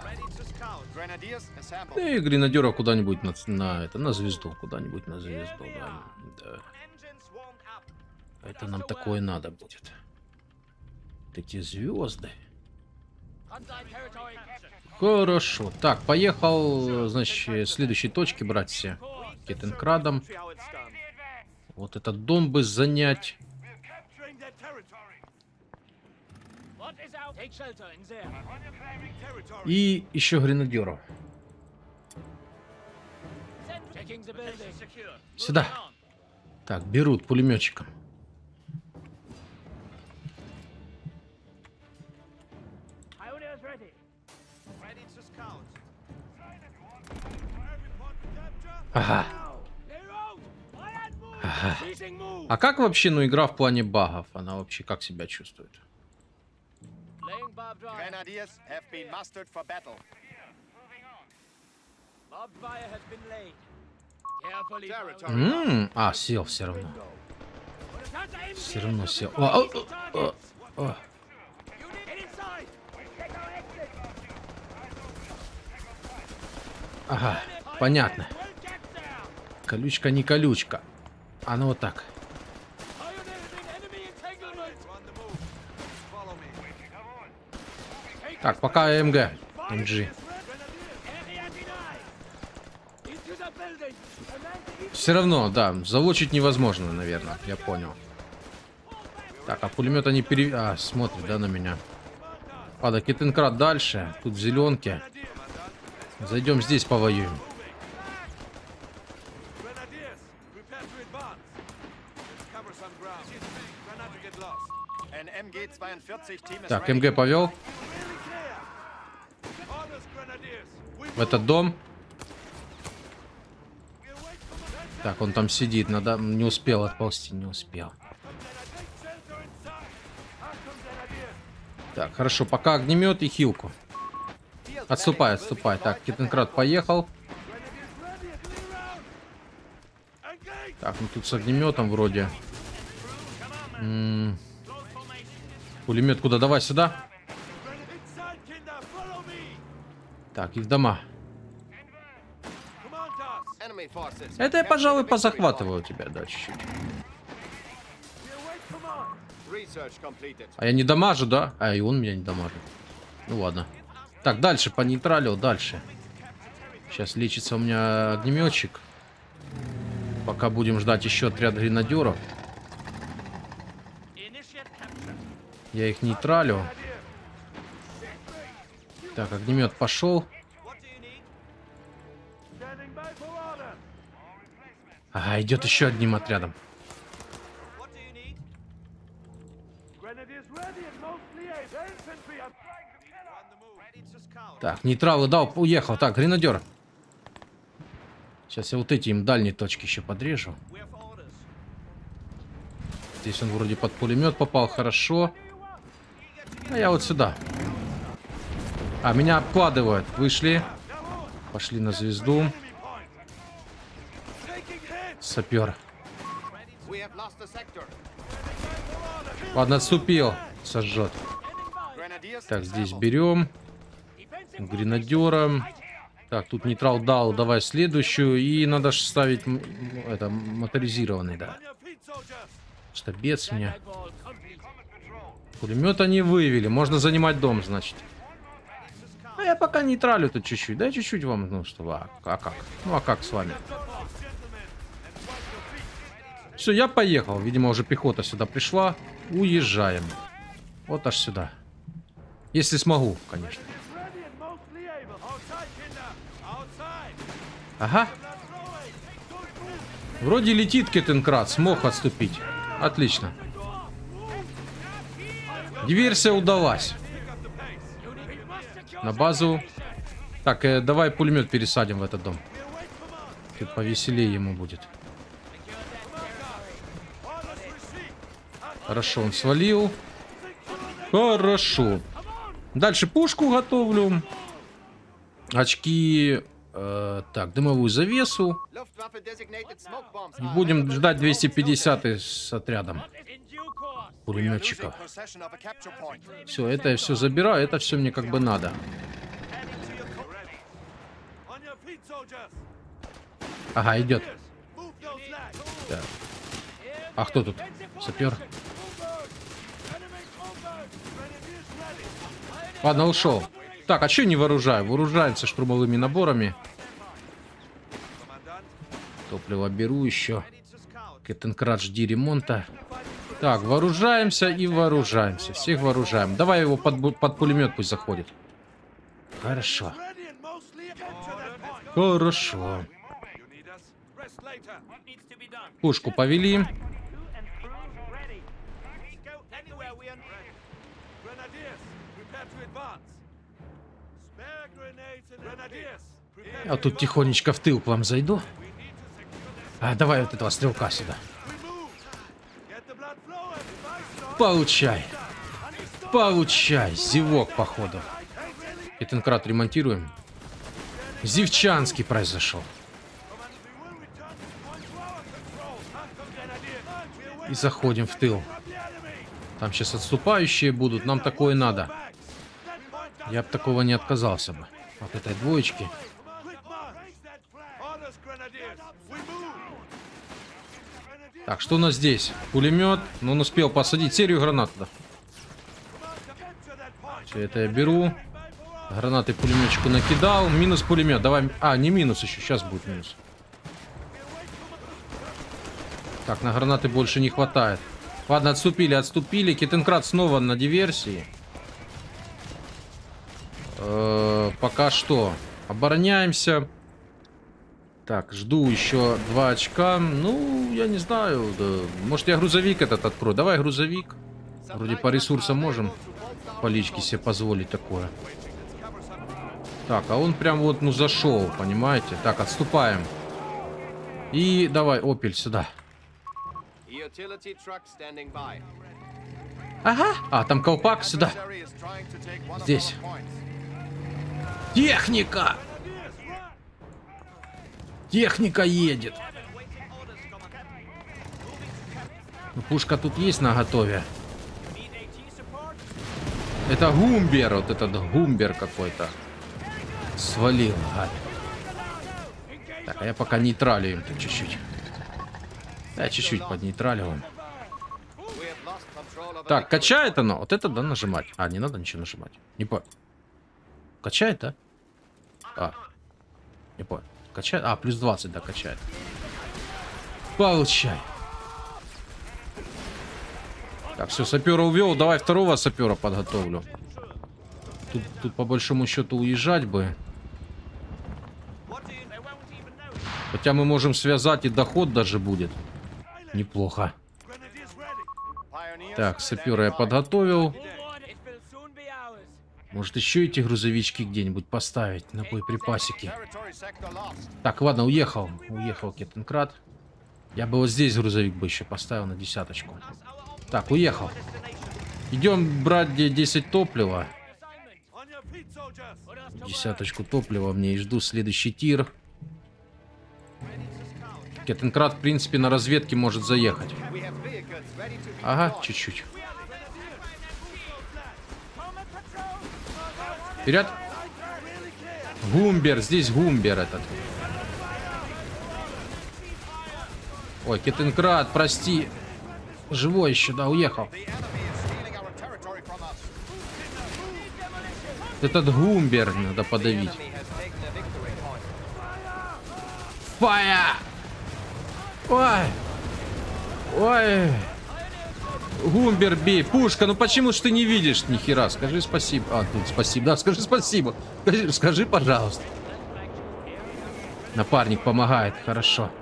И гренадера куда-нибудь на звезду. Куда-нибудь на звезду, да. Да. Это нам такое надо будет. Эти звезды. Хорошо. Так, поехал, значит, следующей точки брать все. Китенкрадом. Вот этот дом бы занять. И еще гренадеров. Сюда. Так, берут пулеметчиком. Ага. Ага. А как вообще, ну, игра в плане багов? Она вообще как себя чувствует? Сел все равно. Все равно сел. Ага, понятно. Колючка не колючка. А ну вот так. Так, пока МГ. МГ. Все равно, да, залочить невозможно, наверное. Я понял. Так, а пулемет они смотрят, да, на меня. Ладно, Кетенкрат дальше. Тут в зеленке. Зайдем здесь, повоюем. Так, МГ повел. В этот дом. Так, он там сидит. Надо... Не успел отползти, не успел. Так, хорошо. Пока огнемет и хилку. Отступай, отступай. Так, Кетенкрат поехал. Так, ну тут с огнеметом вроде. Пулемет куда? Давай сюда. Так, и в дома. Это я, пожалуй, позахватываю тебя, да, чуть-чуть. А я не дамажу, да? А, и он меня не дамажит. Ну ладно. Так, дальше по нейтралю, дальше. Сейчас лечится у меня огнеметчик. Пока будем ждать еще отряд гренадеров. Я их нейтралю. Так, огнемет пошел. Ага, идет еще одним отрядом. Так, нейтралы дал, уехал. Так, гренадер. Сейчас я вот эти им дальние точки еще подрежу. Здесь он вроде под пулемет попал, хорошо. А я вот сюда. А, меня обкладывают. Вышли. Пошли на звезду. Сапер. Ладно, отступил. Сожжет. Так, здесь берем. Гренадера. Так, тут нейтрал дал. Давай следующую. И надо же ставить это, моторизированный, да. Что бец мне. Пулемет они вывели. Можно занимать дом, значит. А я пока нейтралю тут чуть-чуть. Дай чуть-чуть вам, ну что, а как? Ну а как с вами? Все, я поехал. Видимо, уже пехота сюда пришла. Уезжаем. Вот аж сюда. Если смогу, конечно. Ага. Вроде летит Кетенкрат. Смог отступить. Отлично. Диверсия удалась. На базу. Так, давай пулемет пересадим в этот дом. Тут повеселее ему будет. Хорошо, он свалил. Хорошо. Дальше пушку готовлю. Очки. Так, дымовую завесу. Будем ждать 250 с отрядом пулеметчиков. Все, это я все забираю. Это все мне как бы надо. Ага, идет. Так. А кто тут? Сапер. Ладно, ушел. Так, а что не вооружаю? Вооружаемся штурмовыми наборами. Топливо беру еще. Кетенкрат, жди ремонта. Так, вооружаемся и вооружаемся. Всех вооружаем. Давай его под пулемет пусть заходит. Хорошо. Хорошо. Пушку повели. Я тут тихонечко в тыл к вам зайду. А, давай вот этого стрелка сюда. Получай. Получай. Зевок, походу. Кетенкрат ремонтируем. Зевчанский произошел. И заходим в тыл. Там сейчас отступающие будут. Нам такое надо. Я бы такого не отказался бы. От этой двоечки. Так, что у нас здесь? Пулемет. Ну, он успел посадить серию гранат туда. Все это я беру. Гранаты пулеметчику накидал. Минус пулемет. Давай. А, не минус еще. Сейчас будет минус. Так, на гранаты больше не хватает. Ладно, отступили, отступили. Кетенкрат снова на диверсии. Пока что. Обороняемся. Так, жду еще 2 очка. Ну, я не знаю. Да. Может, я грузовик этот открою. Давай грузовик. Вроде по ресурсам можем по личке себе позволить такое. Так, а он прям вот, ну, зашел, понимаете? Так, отступаем. И давай, Опель, сюда. Ага. А, там колпак, сюда. Здесь. Техника! Техника едет. Ну, пушка тут есть наготове. Это Гумбер, вот этот Гумбер какой-то. Свалил, гад. Так, а я пока нейтралю тут чуть-чуть. Да, чуть-чуть поднейтралим. Так, качает оно. Вот это, да, нажимать. А, не надо ничего нажимать. Не понял. Качает, да? А, не понял. Качает? А, плюс 20, да, качает. Получай. Так, все, сапера увел. Давай второго сапера подготовлю. Тут по большому счету уезжать бы. Хотя мы можем связать, и доход даже будет. Неплохо. Так, сапера я подготовил. Может, еще эти грузовички где-нибудь поставить на боеприпасики. Так, ладно, уехал. Уехал Кетенкрат. Я бы вот здесь грузовик бы еще поставил на 10-очку. Так, уехал. Идем брать где 10 топлива. 10-очку топлива мне и жду следующий тир. Кетенкрат, в принципе, на разведке может заехать. Ага, чуть-чуть. Вперед. Гумбер, здесь Гумбер этот. Ой, Кетенкрат, прости. Живой еще, да, уехал. Этот Гумбер надо подавить. Фая! Ой! Ой! Гумбер, бей! Пушка, ну почему ж ты не видишь ни хера? Скажи спасибо. А, тут спасибо. Да, скажи спасибо. Скажи, пожалуйста. Напарник помогает, хорошо.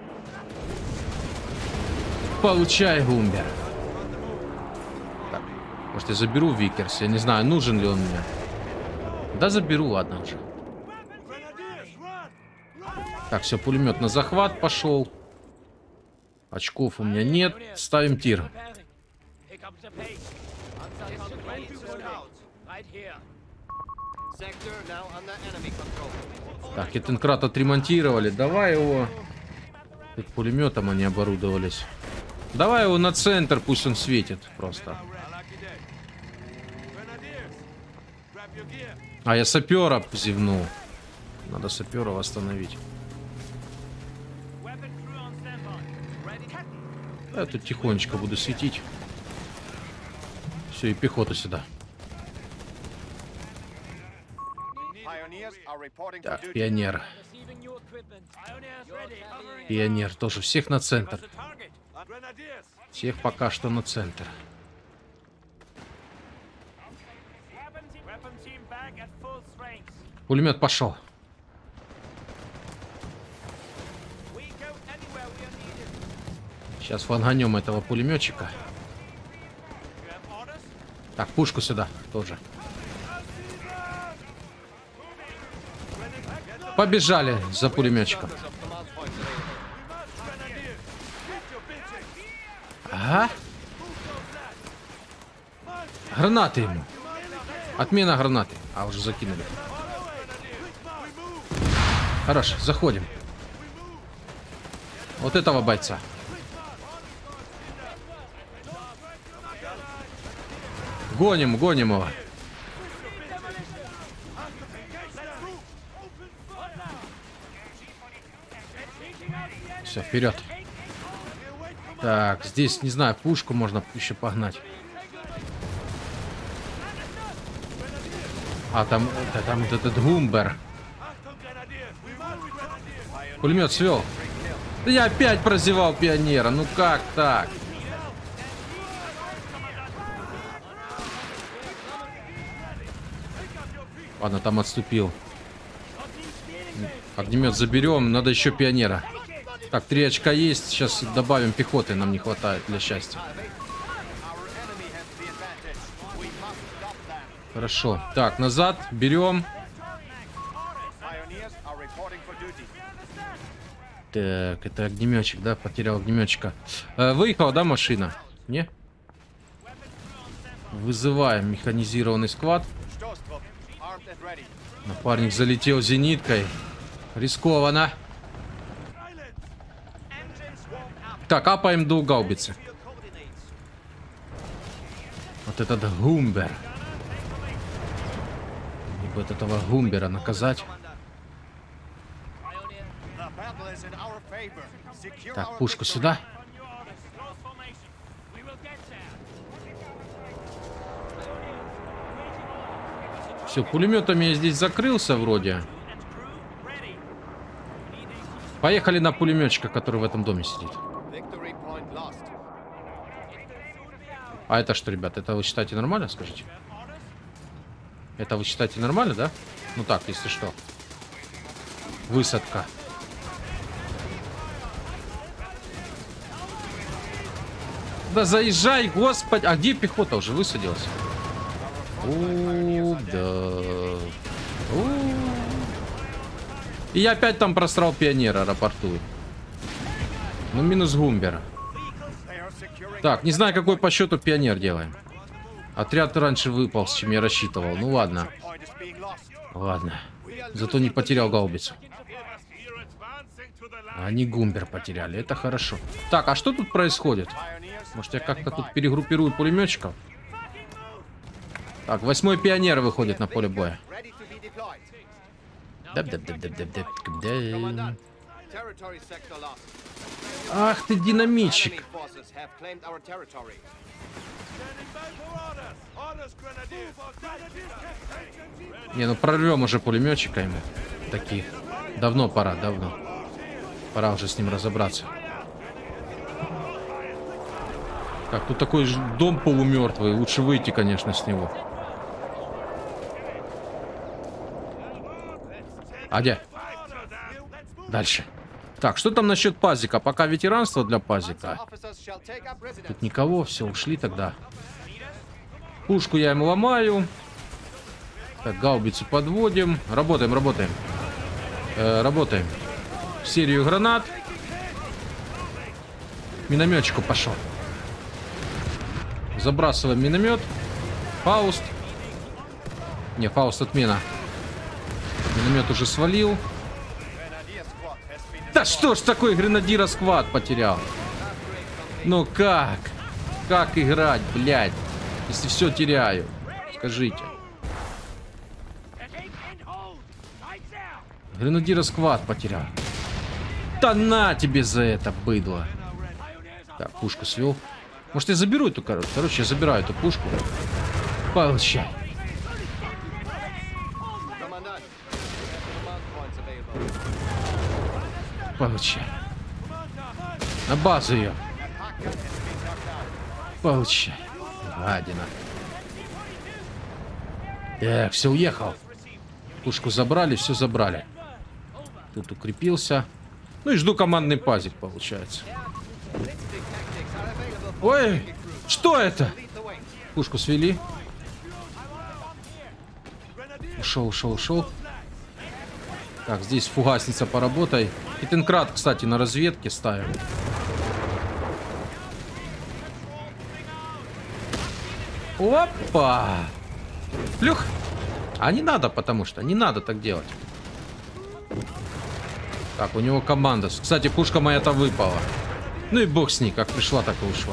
Получай, Гумбер. Так, может, я заберу Викерс? Я не знаю, нужен ли он мне. Да, заберу, ладно уже. Так, все, пулемет на захват пошел. Очков у меня нет. Ставим тир. Так, Кетенкрат отремонтировали. Давай его. Тут пулеметом они оборудовались. Давай его на центр, пусть он светит просто. А, я сапера зевнул. Надо сапера восстановить. Я тут тихонечко буду светить. Все, и пехоту сюда. Так, пионер. Пионер тоже. Всех на центр. Всех пока что на центр. Пулемет пошел. Сейчас фланганем этого пулеметчика. Так, пушку сюда тоже. Побежали за пулеметчиком. Ага. Гранаты ему. Отмена гранаты. А, уже закинули. Хорошо, заходим. Вот этого бойца. Гоним, гоним его. Все, вперед. Так, здесь, не знаю, пушку можно еще погнать. А, там вот этот Гумбер. Пулемет свел. Да я опять прозевал пионера. Ну как так? Ладно, там отступил. Огнемет заберем. Надо еще пионера. Так, 3 очка есть. Сейчас добавим пехоты. Нам не хватает для счастья. Хорошо. Так, назад. Берем. Так, это огнеметчик, да? Потерял огнеметчика. Выехала, да, машина? Не? Вызываем механизированный сквад. Напарник залетел зениткой. Рискованно. Так, апаем до гаубицы. Вот этот Гумбер. Не будет этого Гумбера наказать. Так, пушку сюда. Все, пулеметами я здесь закрылся вроде. Поехали на пулеметчика, который в этом доме сидит. А это что, ребят, это вы считаете нормально, скажите? Это вы считаете нормально, да? Ну так, если что. Высадка. Да заезжай, господи. А где пехота уже высадилась? О, да. И я опять там просрал пионера, рапортую. Ну, минус Гумбера. Так, не знаю, какой по счету пионер делаем. Отряд раньше выпал, с чем я рассчитывал. Ну ладно. Ладно. Зато не потерял гаубицу. Они Гумбер потеряли. Это хорошо. Так, а что тут происходит? Может, я как-то тут перегруппирую пулеметчиков? Так, 8-й пионер выходит на поле боя. Ах ты, динамитчик. Не, ну прорвем уже пулеметчика ему. Таких. Давно пора, давно. Пора уже с ним разобраться. Так, тут такой же дом полумертвый. Лучше выйти, конечно, с него. А где? Дальше. Так, что там насчет пазика? Пока ветеранство для пазика. Тут никого, все, ушли тогда. Пушку я ему ломаю. Так, гаубицу подводим. Работаем, работаем. Работаем. Серию гранат. Минометчику пошел. Забрасываем миномет. Фауст. Не, Фауст отмена. Миномет уже свалил. Да что ж такой гренадира сквад потерял? Ну как? Как играть, блядь? Если все теряю. Скажите. Гренадира сквад потерял. Да на тебе за это, быдло. Так, пушку свел. Может, я заберу эту, короче. Короче, я забираю эту пушку. Получай. Получай. На базу ее. Получай. Гадина. Так, все, уехал. Пушку забрали, все забрали. Тут укрепился. Ну и жду командный пазик, получается. Ой, что это? Пушку свели. Ушел, ушел, ушел. Так, здесь фугасница, поработай. Китенкрат, кстати, на разведке ставим. Опа! Плюх! А не надо, потому что не надо так делать. Так, у него команда. Кстати, пушка моя-то выпала. Ну и бог с ней, как пришла, так и ушла.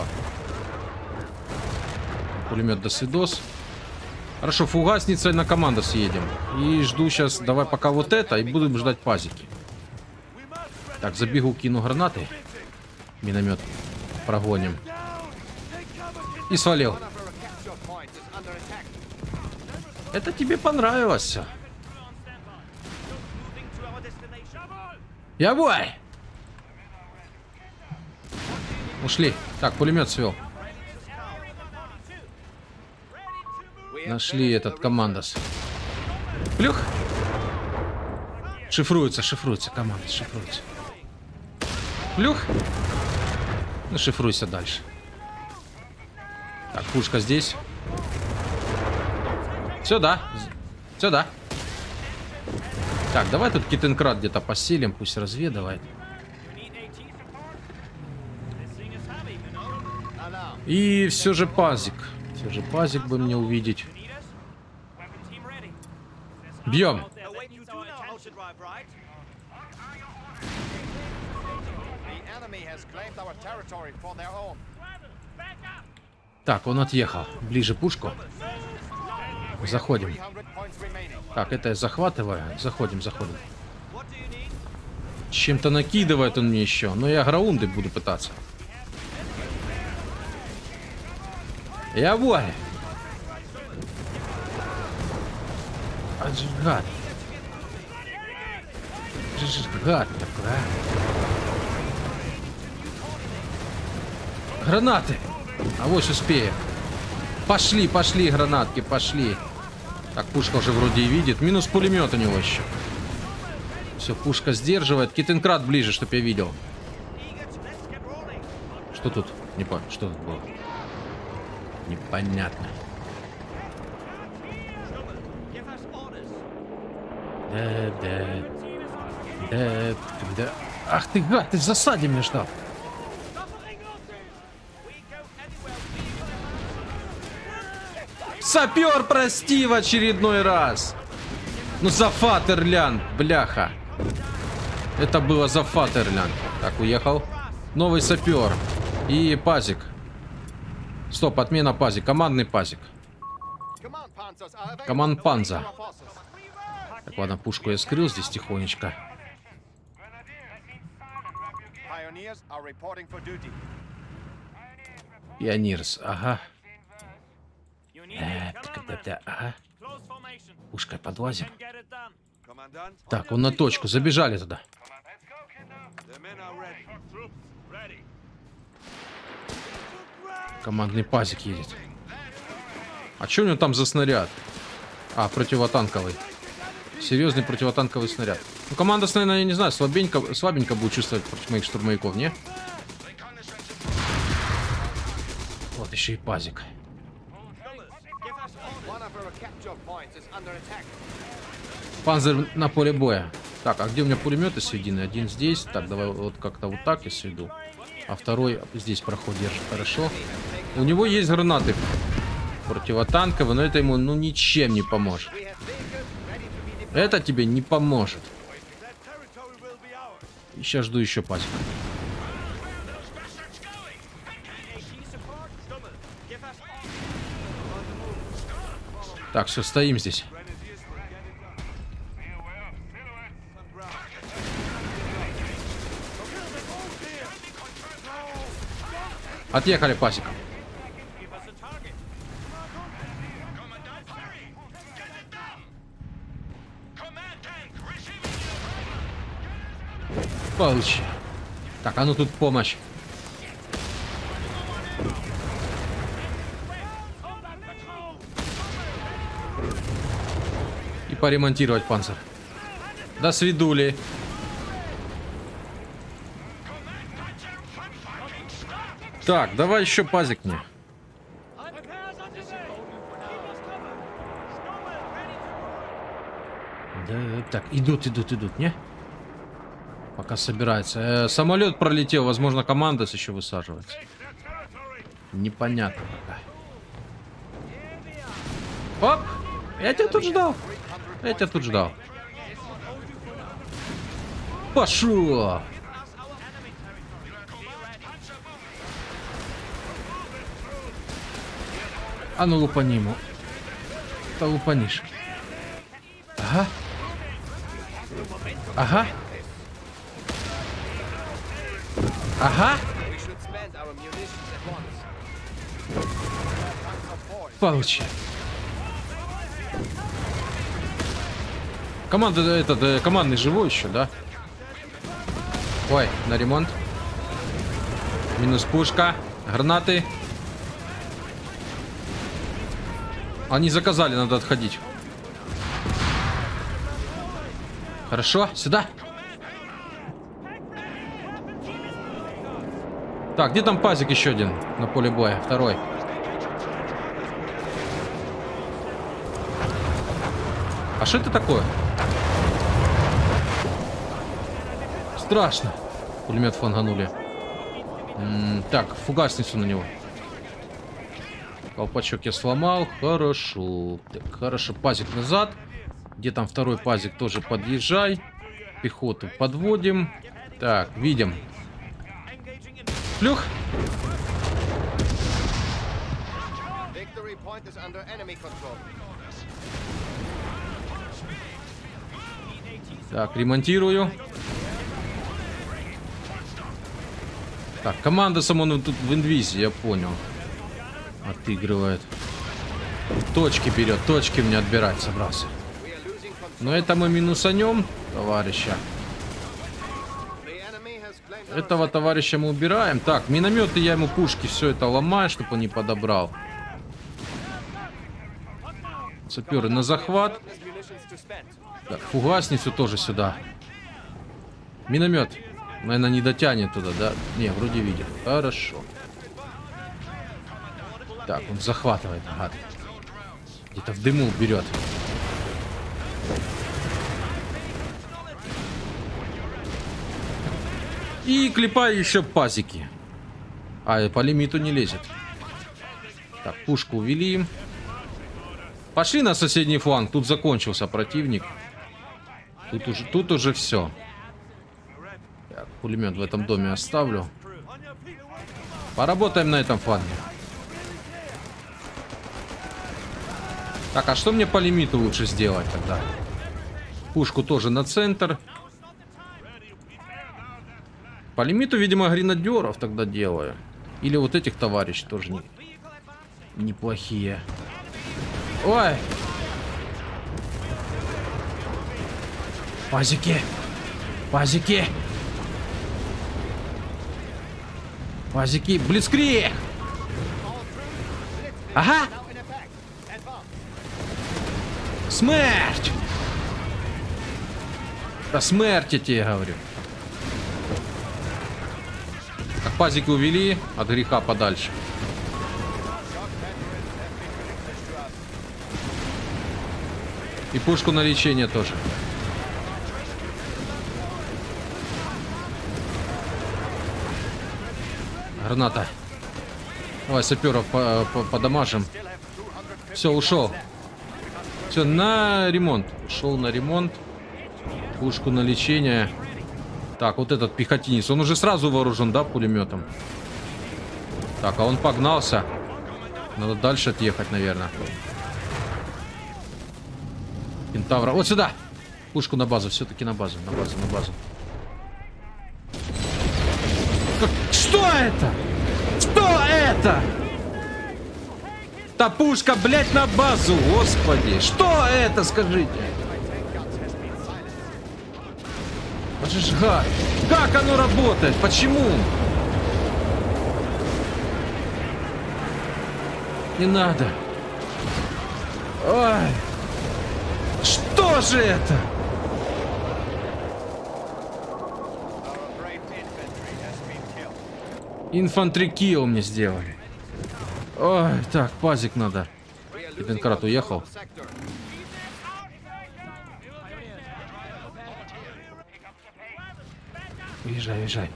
Пулемет до свидос. Хорошо, фугасницей на команду съедем. И жду сейчас, давай пока вот это, и будем ждать пазики. Так, забегу, кину гранаты. Миномет прогоним. И свалил. Это тебе понравилось все. Я бой! Ушли. Так, пулемет свел. Нашли этот командос. Плюх. Шифруется, шифруется, команда, шифруется. Плюх. Ну, шифруйся дальше. Так, пушка здесь. Сюда. Сюда. Так, давай тут Киттенкрат где-то поселим, пусть разведывает. И все же пазик. Все же пазик бы мне увидеть. Бьем. Так, он отъехал. Ближе пушку. Заходим. Так, это я захватываю. Заходим, заходим. Чем-то накидывает он мне еще. Но я граунды буду пытаться. Я бой. Гад. Гад такой, а. Гранаты. А вот успеем. Пошли, пошли, гранатки, пошли. Так, пушка уже вроде и видит. Минус пулемет у него еще. Все, пушка сдерживает. Киттенкрат ближе, чтоб я видел. Что тут? Не понял, что тут было? Непонятно. Да. Ах ты, гад, ты в засаде меня ждал. Сапер, прости, в очередной раз. Ну за Фатерлянд, бляха. Это было за Фатерлянд. Так, уехал. Новый сапер. И пазик. Стоп, отмена пазик. Командный пазик. Команд Панза. Так, ладно, пушку я скрыл здесь тихонечко. Пионирс, ага. Ага. Пушкой подлазим. Так, он на точку. Забежали туда. Командный пазик едет. А что у него там за снаряд? А, противотанковый. Серьезный противотанковый снаряд. Ну, команда, наверное, я не знаю, слабенько будет чувствовать против моих штурмовиков, не? Вот еще и пазик. Панзер на поле боя. Так, а где у меня пулеметы сведены? Один здесь. Так, давай вот как-то вот так я сведу. А второй здесь проход держит. Хорошо. У него есть гранаты противотанковые, но это ему, ну, ничем не поможет. Это тебе не поможет. И сейчас жду еще пасека. Так, все, стоим здесь. Отъехали пасеком. Получи. Так, а ну тут помощь. И поремонтировать панцирь. До свидули. Так, давай еще пазик мне. Да, так, идут, не? Пока собирается. Самолет пролетел, возможно, командос еще высаживается. Непонятно пока. Оп! Я тебя тут ждал. Я тебя тут ждал. Пошел! А ну лупани ему. Да лупанишь. Ага. Ага. Ага. Получи. Команда, этот, командный живой еще, да? Ой, на ремонт. Минус пушка. Гранаты. Они заказали, надо отходить. Хорошо, сюда. Так, где там пазик еще один на поле боя? Второй. А что это такое? Страшно. Пулемет фанганули. Так, фугасницу на него. Колпачок я сломал. Хорошо. Так, хорошо. Пазик назад. Где там второй пазик? Тоже подъезжай. Пехоту подводим. Так, видим. Плюх. Так, ремонтирую. Так, команда Самон тут в инвизе, я понял. Отыгрывает. Точки берет, точки мне отбирать собрался. Но это мы минусанем, товарища. Этого товарища мы убираем. Так, минометы я ему пушки все это ломаю, чтобы он не подобрал. Саперы на захват. Так, фугасницу тоже сюда. Миномет. Наверное, не дотянет туда, да? Не, вроде видит. Хорошо. Так, он захватывает, гад. Где-то в дыму берет. И клепаю еще пазики. А, по лимиту не лезет. Так, пушку увели. Пошли на соседний фланг. Тут закончился противник. Тут уже все. Так, пулемет в этом доме оставлю. Поработаем на этом фланге. Так, а что мне по лимиту лучше сделать тогда? Пушку тоже на центр. По лимиту, видимо, гренадеров тогда делаю. Или вот этих товарищей тоже неплохие. Ой! Пазики! Пазики! Пазики! Блицкриг! Ага! Смерть! Да смерть, я тебе говорю. Так, пазики увели от греха подальше. И пушку на лечение тоже. Граната. Давай саперов подамажим. Все, ушел. Все, на ремонт. Ушел на ремонт. Пушку на лечение. Так, вот этот пехотинец. Он уже сразу вооружен, да, пулеметом? Так, а он погнался. Надо дальше отъехать, наверное. Кентавра. Вот сюда. Пушку на базу. Все-таки на базу. На базу, на базу. Что это? Что это? Та пушка, блядь, на базу. Господи. Что это, скажите? Вот же гад. Как оно работает? Почему? Не надо. Ой. Что же это? Инфантрикил мне сделали. Ой, так, пазик надо. Итенкрат уехал. Уезжай, уезжай.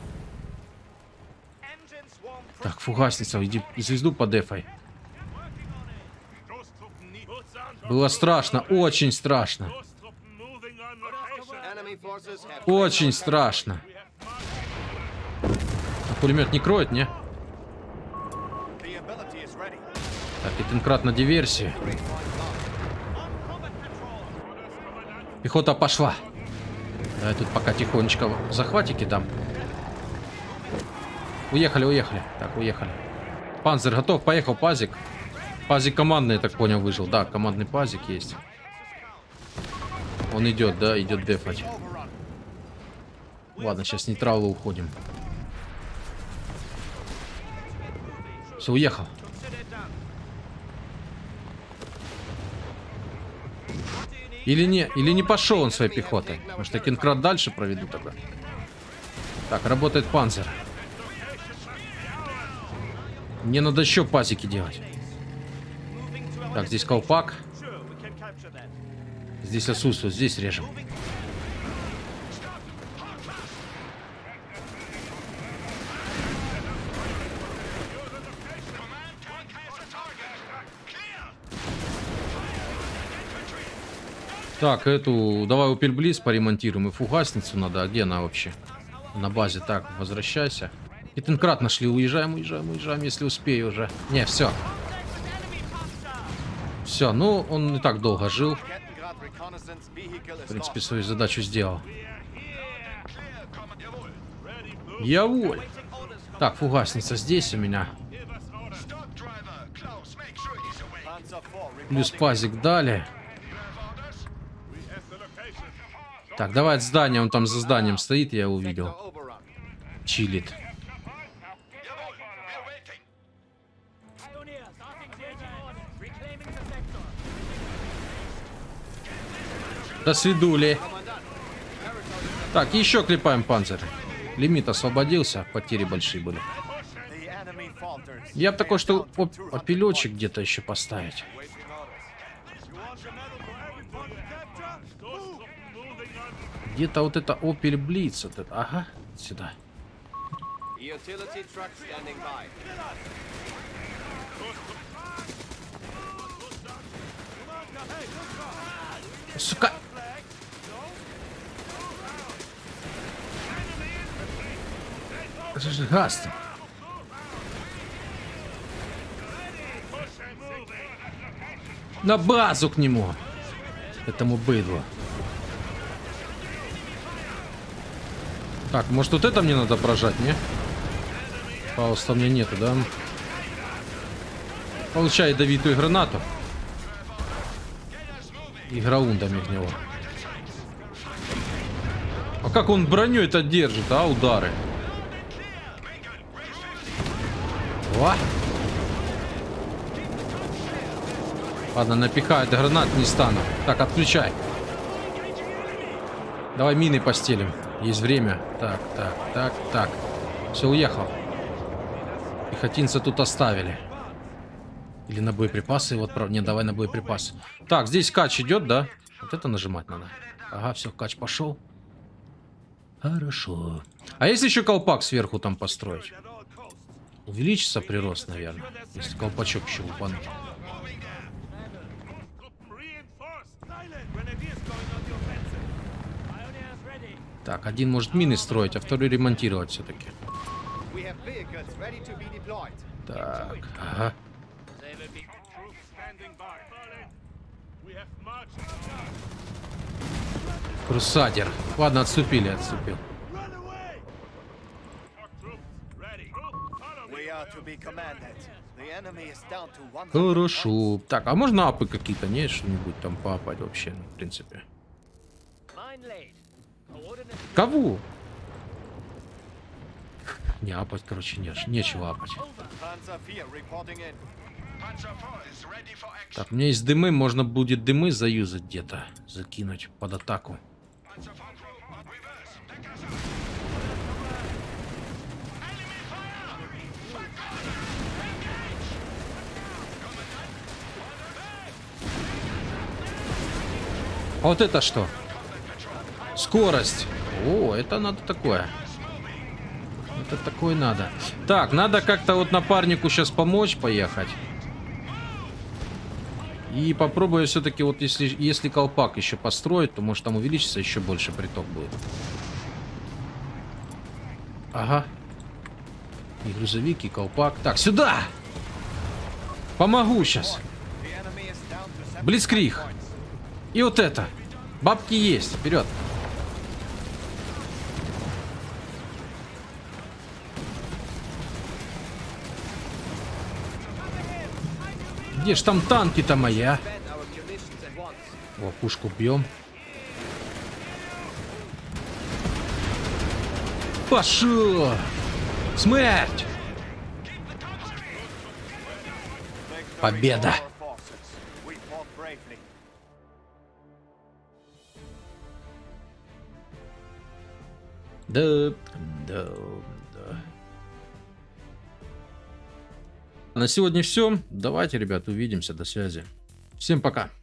Так, фугасница, иди звезду подефай. Было страшно, очень страшно. Очень страшно. А пулемет не кроет, не? Так, Итенкрат на диверсии. Пехота пошла. Да, я тут пока тихонечко захватики дам. Уехали, уехали. Так, уехали. Панцирь готов, поехал, пазик. Пазик командный, я так понял, выжил. Да, командный пазик есть. Он идет, да, идет дефать. Ладно, сейчас нейтралы уходим. Все, уехал. Или не пошел он своей пехотой. Потому что Кинкрат дальше проведу тогда. Так, работает панцирь. Мне надо еще пазики делать. Так, здесь колпак. Здесь отсутствует, здесь режем. Так, эту... Давай Опель-Блиц поремонтируем. И фугасницу надо. А где она вообще? На базе. Так, возвращайся. Итенкрат нашли. Уезжаем, уезжаем, уезжаем, если успею уже. Не, все. Все, ну, он не так долго жил. В принципе, свою задачу сделал. Я воль. Так, фугасница здесь у меня. Плюс пазик дали. Так, давай от здания. Он там за зданием стоит, я его увидел. Чилит. До свидули. Так, еще клепаем панцирь. Лимит освободился, потери большие были. Я бы такой, что опелечек где-то еще поставить. Где-то вот это Opel Blitz. Вот это. Ага, сюда. Сука! Это же газ. На базу к нему. Этому быдлу. Так, может вот это мне надо прожать, не? Пауста мне нету, да? Получай ядовитую гранату. И граундами в него. А как он броню это держит, а? Удары. О! Ладно, напихает гранат, не стану. Так, отключай. Давай мины постелим. Есть время. Так, так, так, так. Все, уехал. Пехотинца тут оставили. Или на боеприпасы его отправить. Нет, давай на боеприпасы. Так, здесь кач идет, да? Вот это нажимать надо. Ага, все, кач пошел. Хорошо. А если еще колпак сверху там построить? Увеличится прирост, наверное. Если колпачок еще упануть. Так, один может мины строить, а второй ремонтировать все-таки. Так, ага. Крусадер. Ладно, отступили, отступил. Хорошо. Так, а можно апы какие-то, нет, что-нибудь там поапать вообще, ну, в принципе. Кого? Не апать, короче, нечего апать. Так, у меня есть дымы, можно будет дымы заюзать где-то, закинуть под атаку. А вот это что? Скорость. О, это надо такое. Это такое надо. Так, надо как-то вот напарнику сейчас помочь поехать. И попробую все-таки вот если колпак еще построить, то может там увеличится еще больше приток будет. Ага. И грузовик, и колпак. Так, сюда! Помогу сейчас. Блицкриг. И вот это. Бабки есть. Вперед. Где ж там танки-то моя? О, пушку бьем. Пошел! Смерть! Победа! Да, да, да. На сегодня все. Давайте, ребят, увидимся. До связи. Всем пока.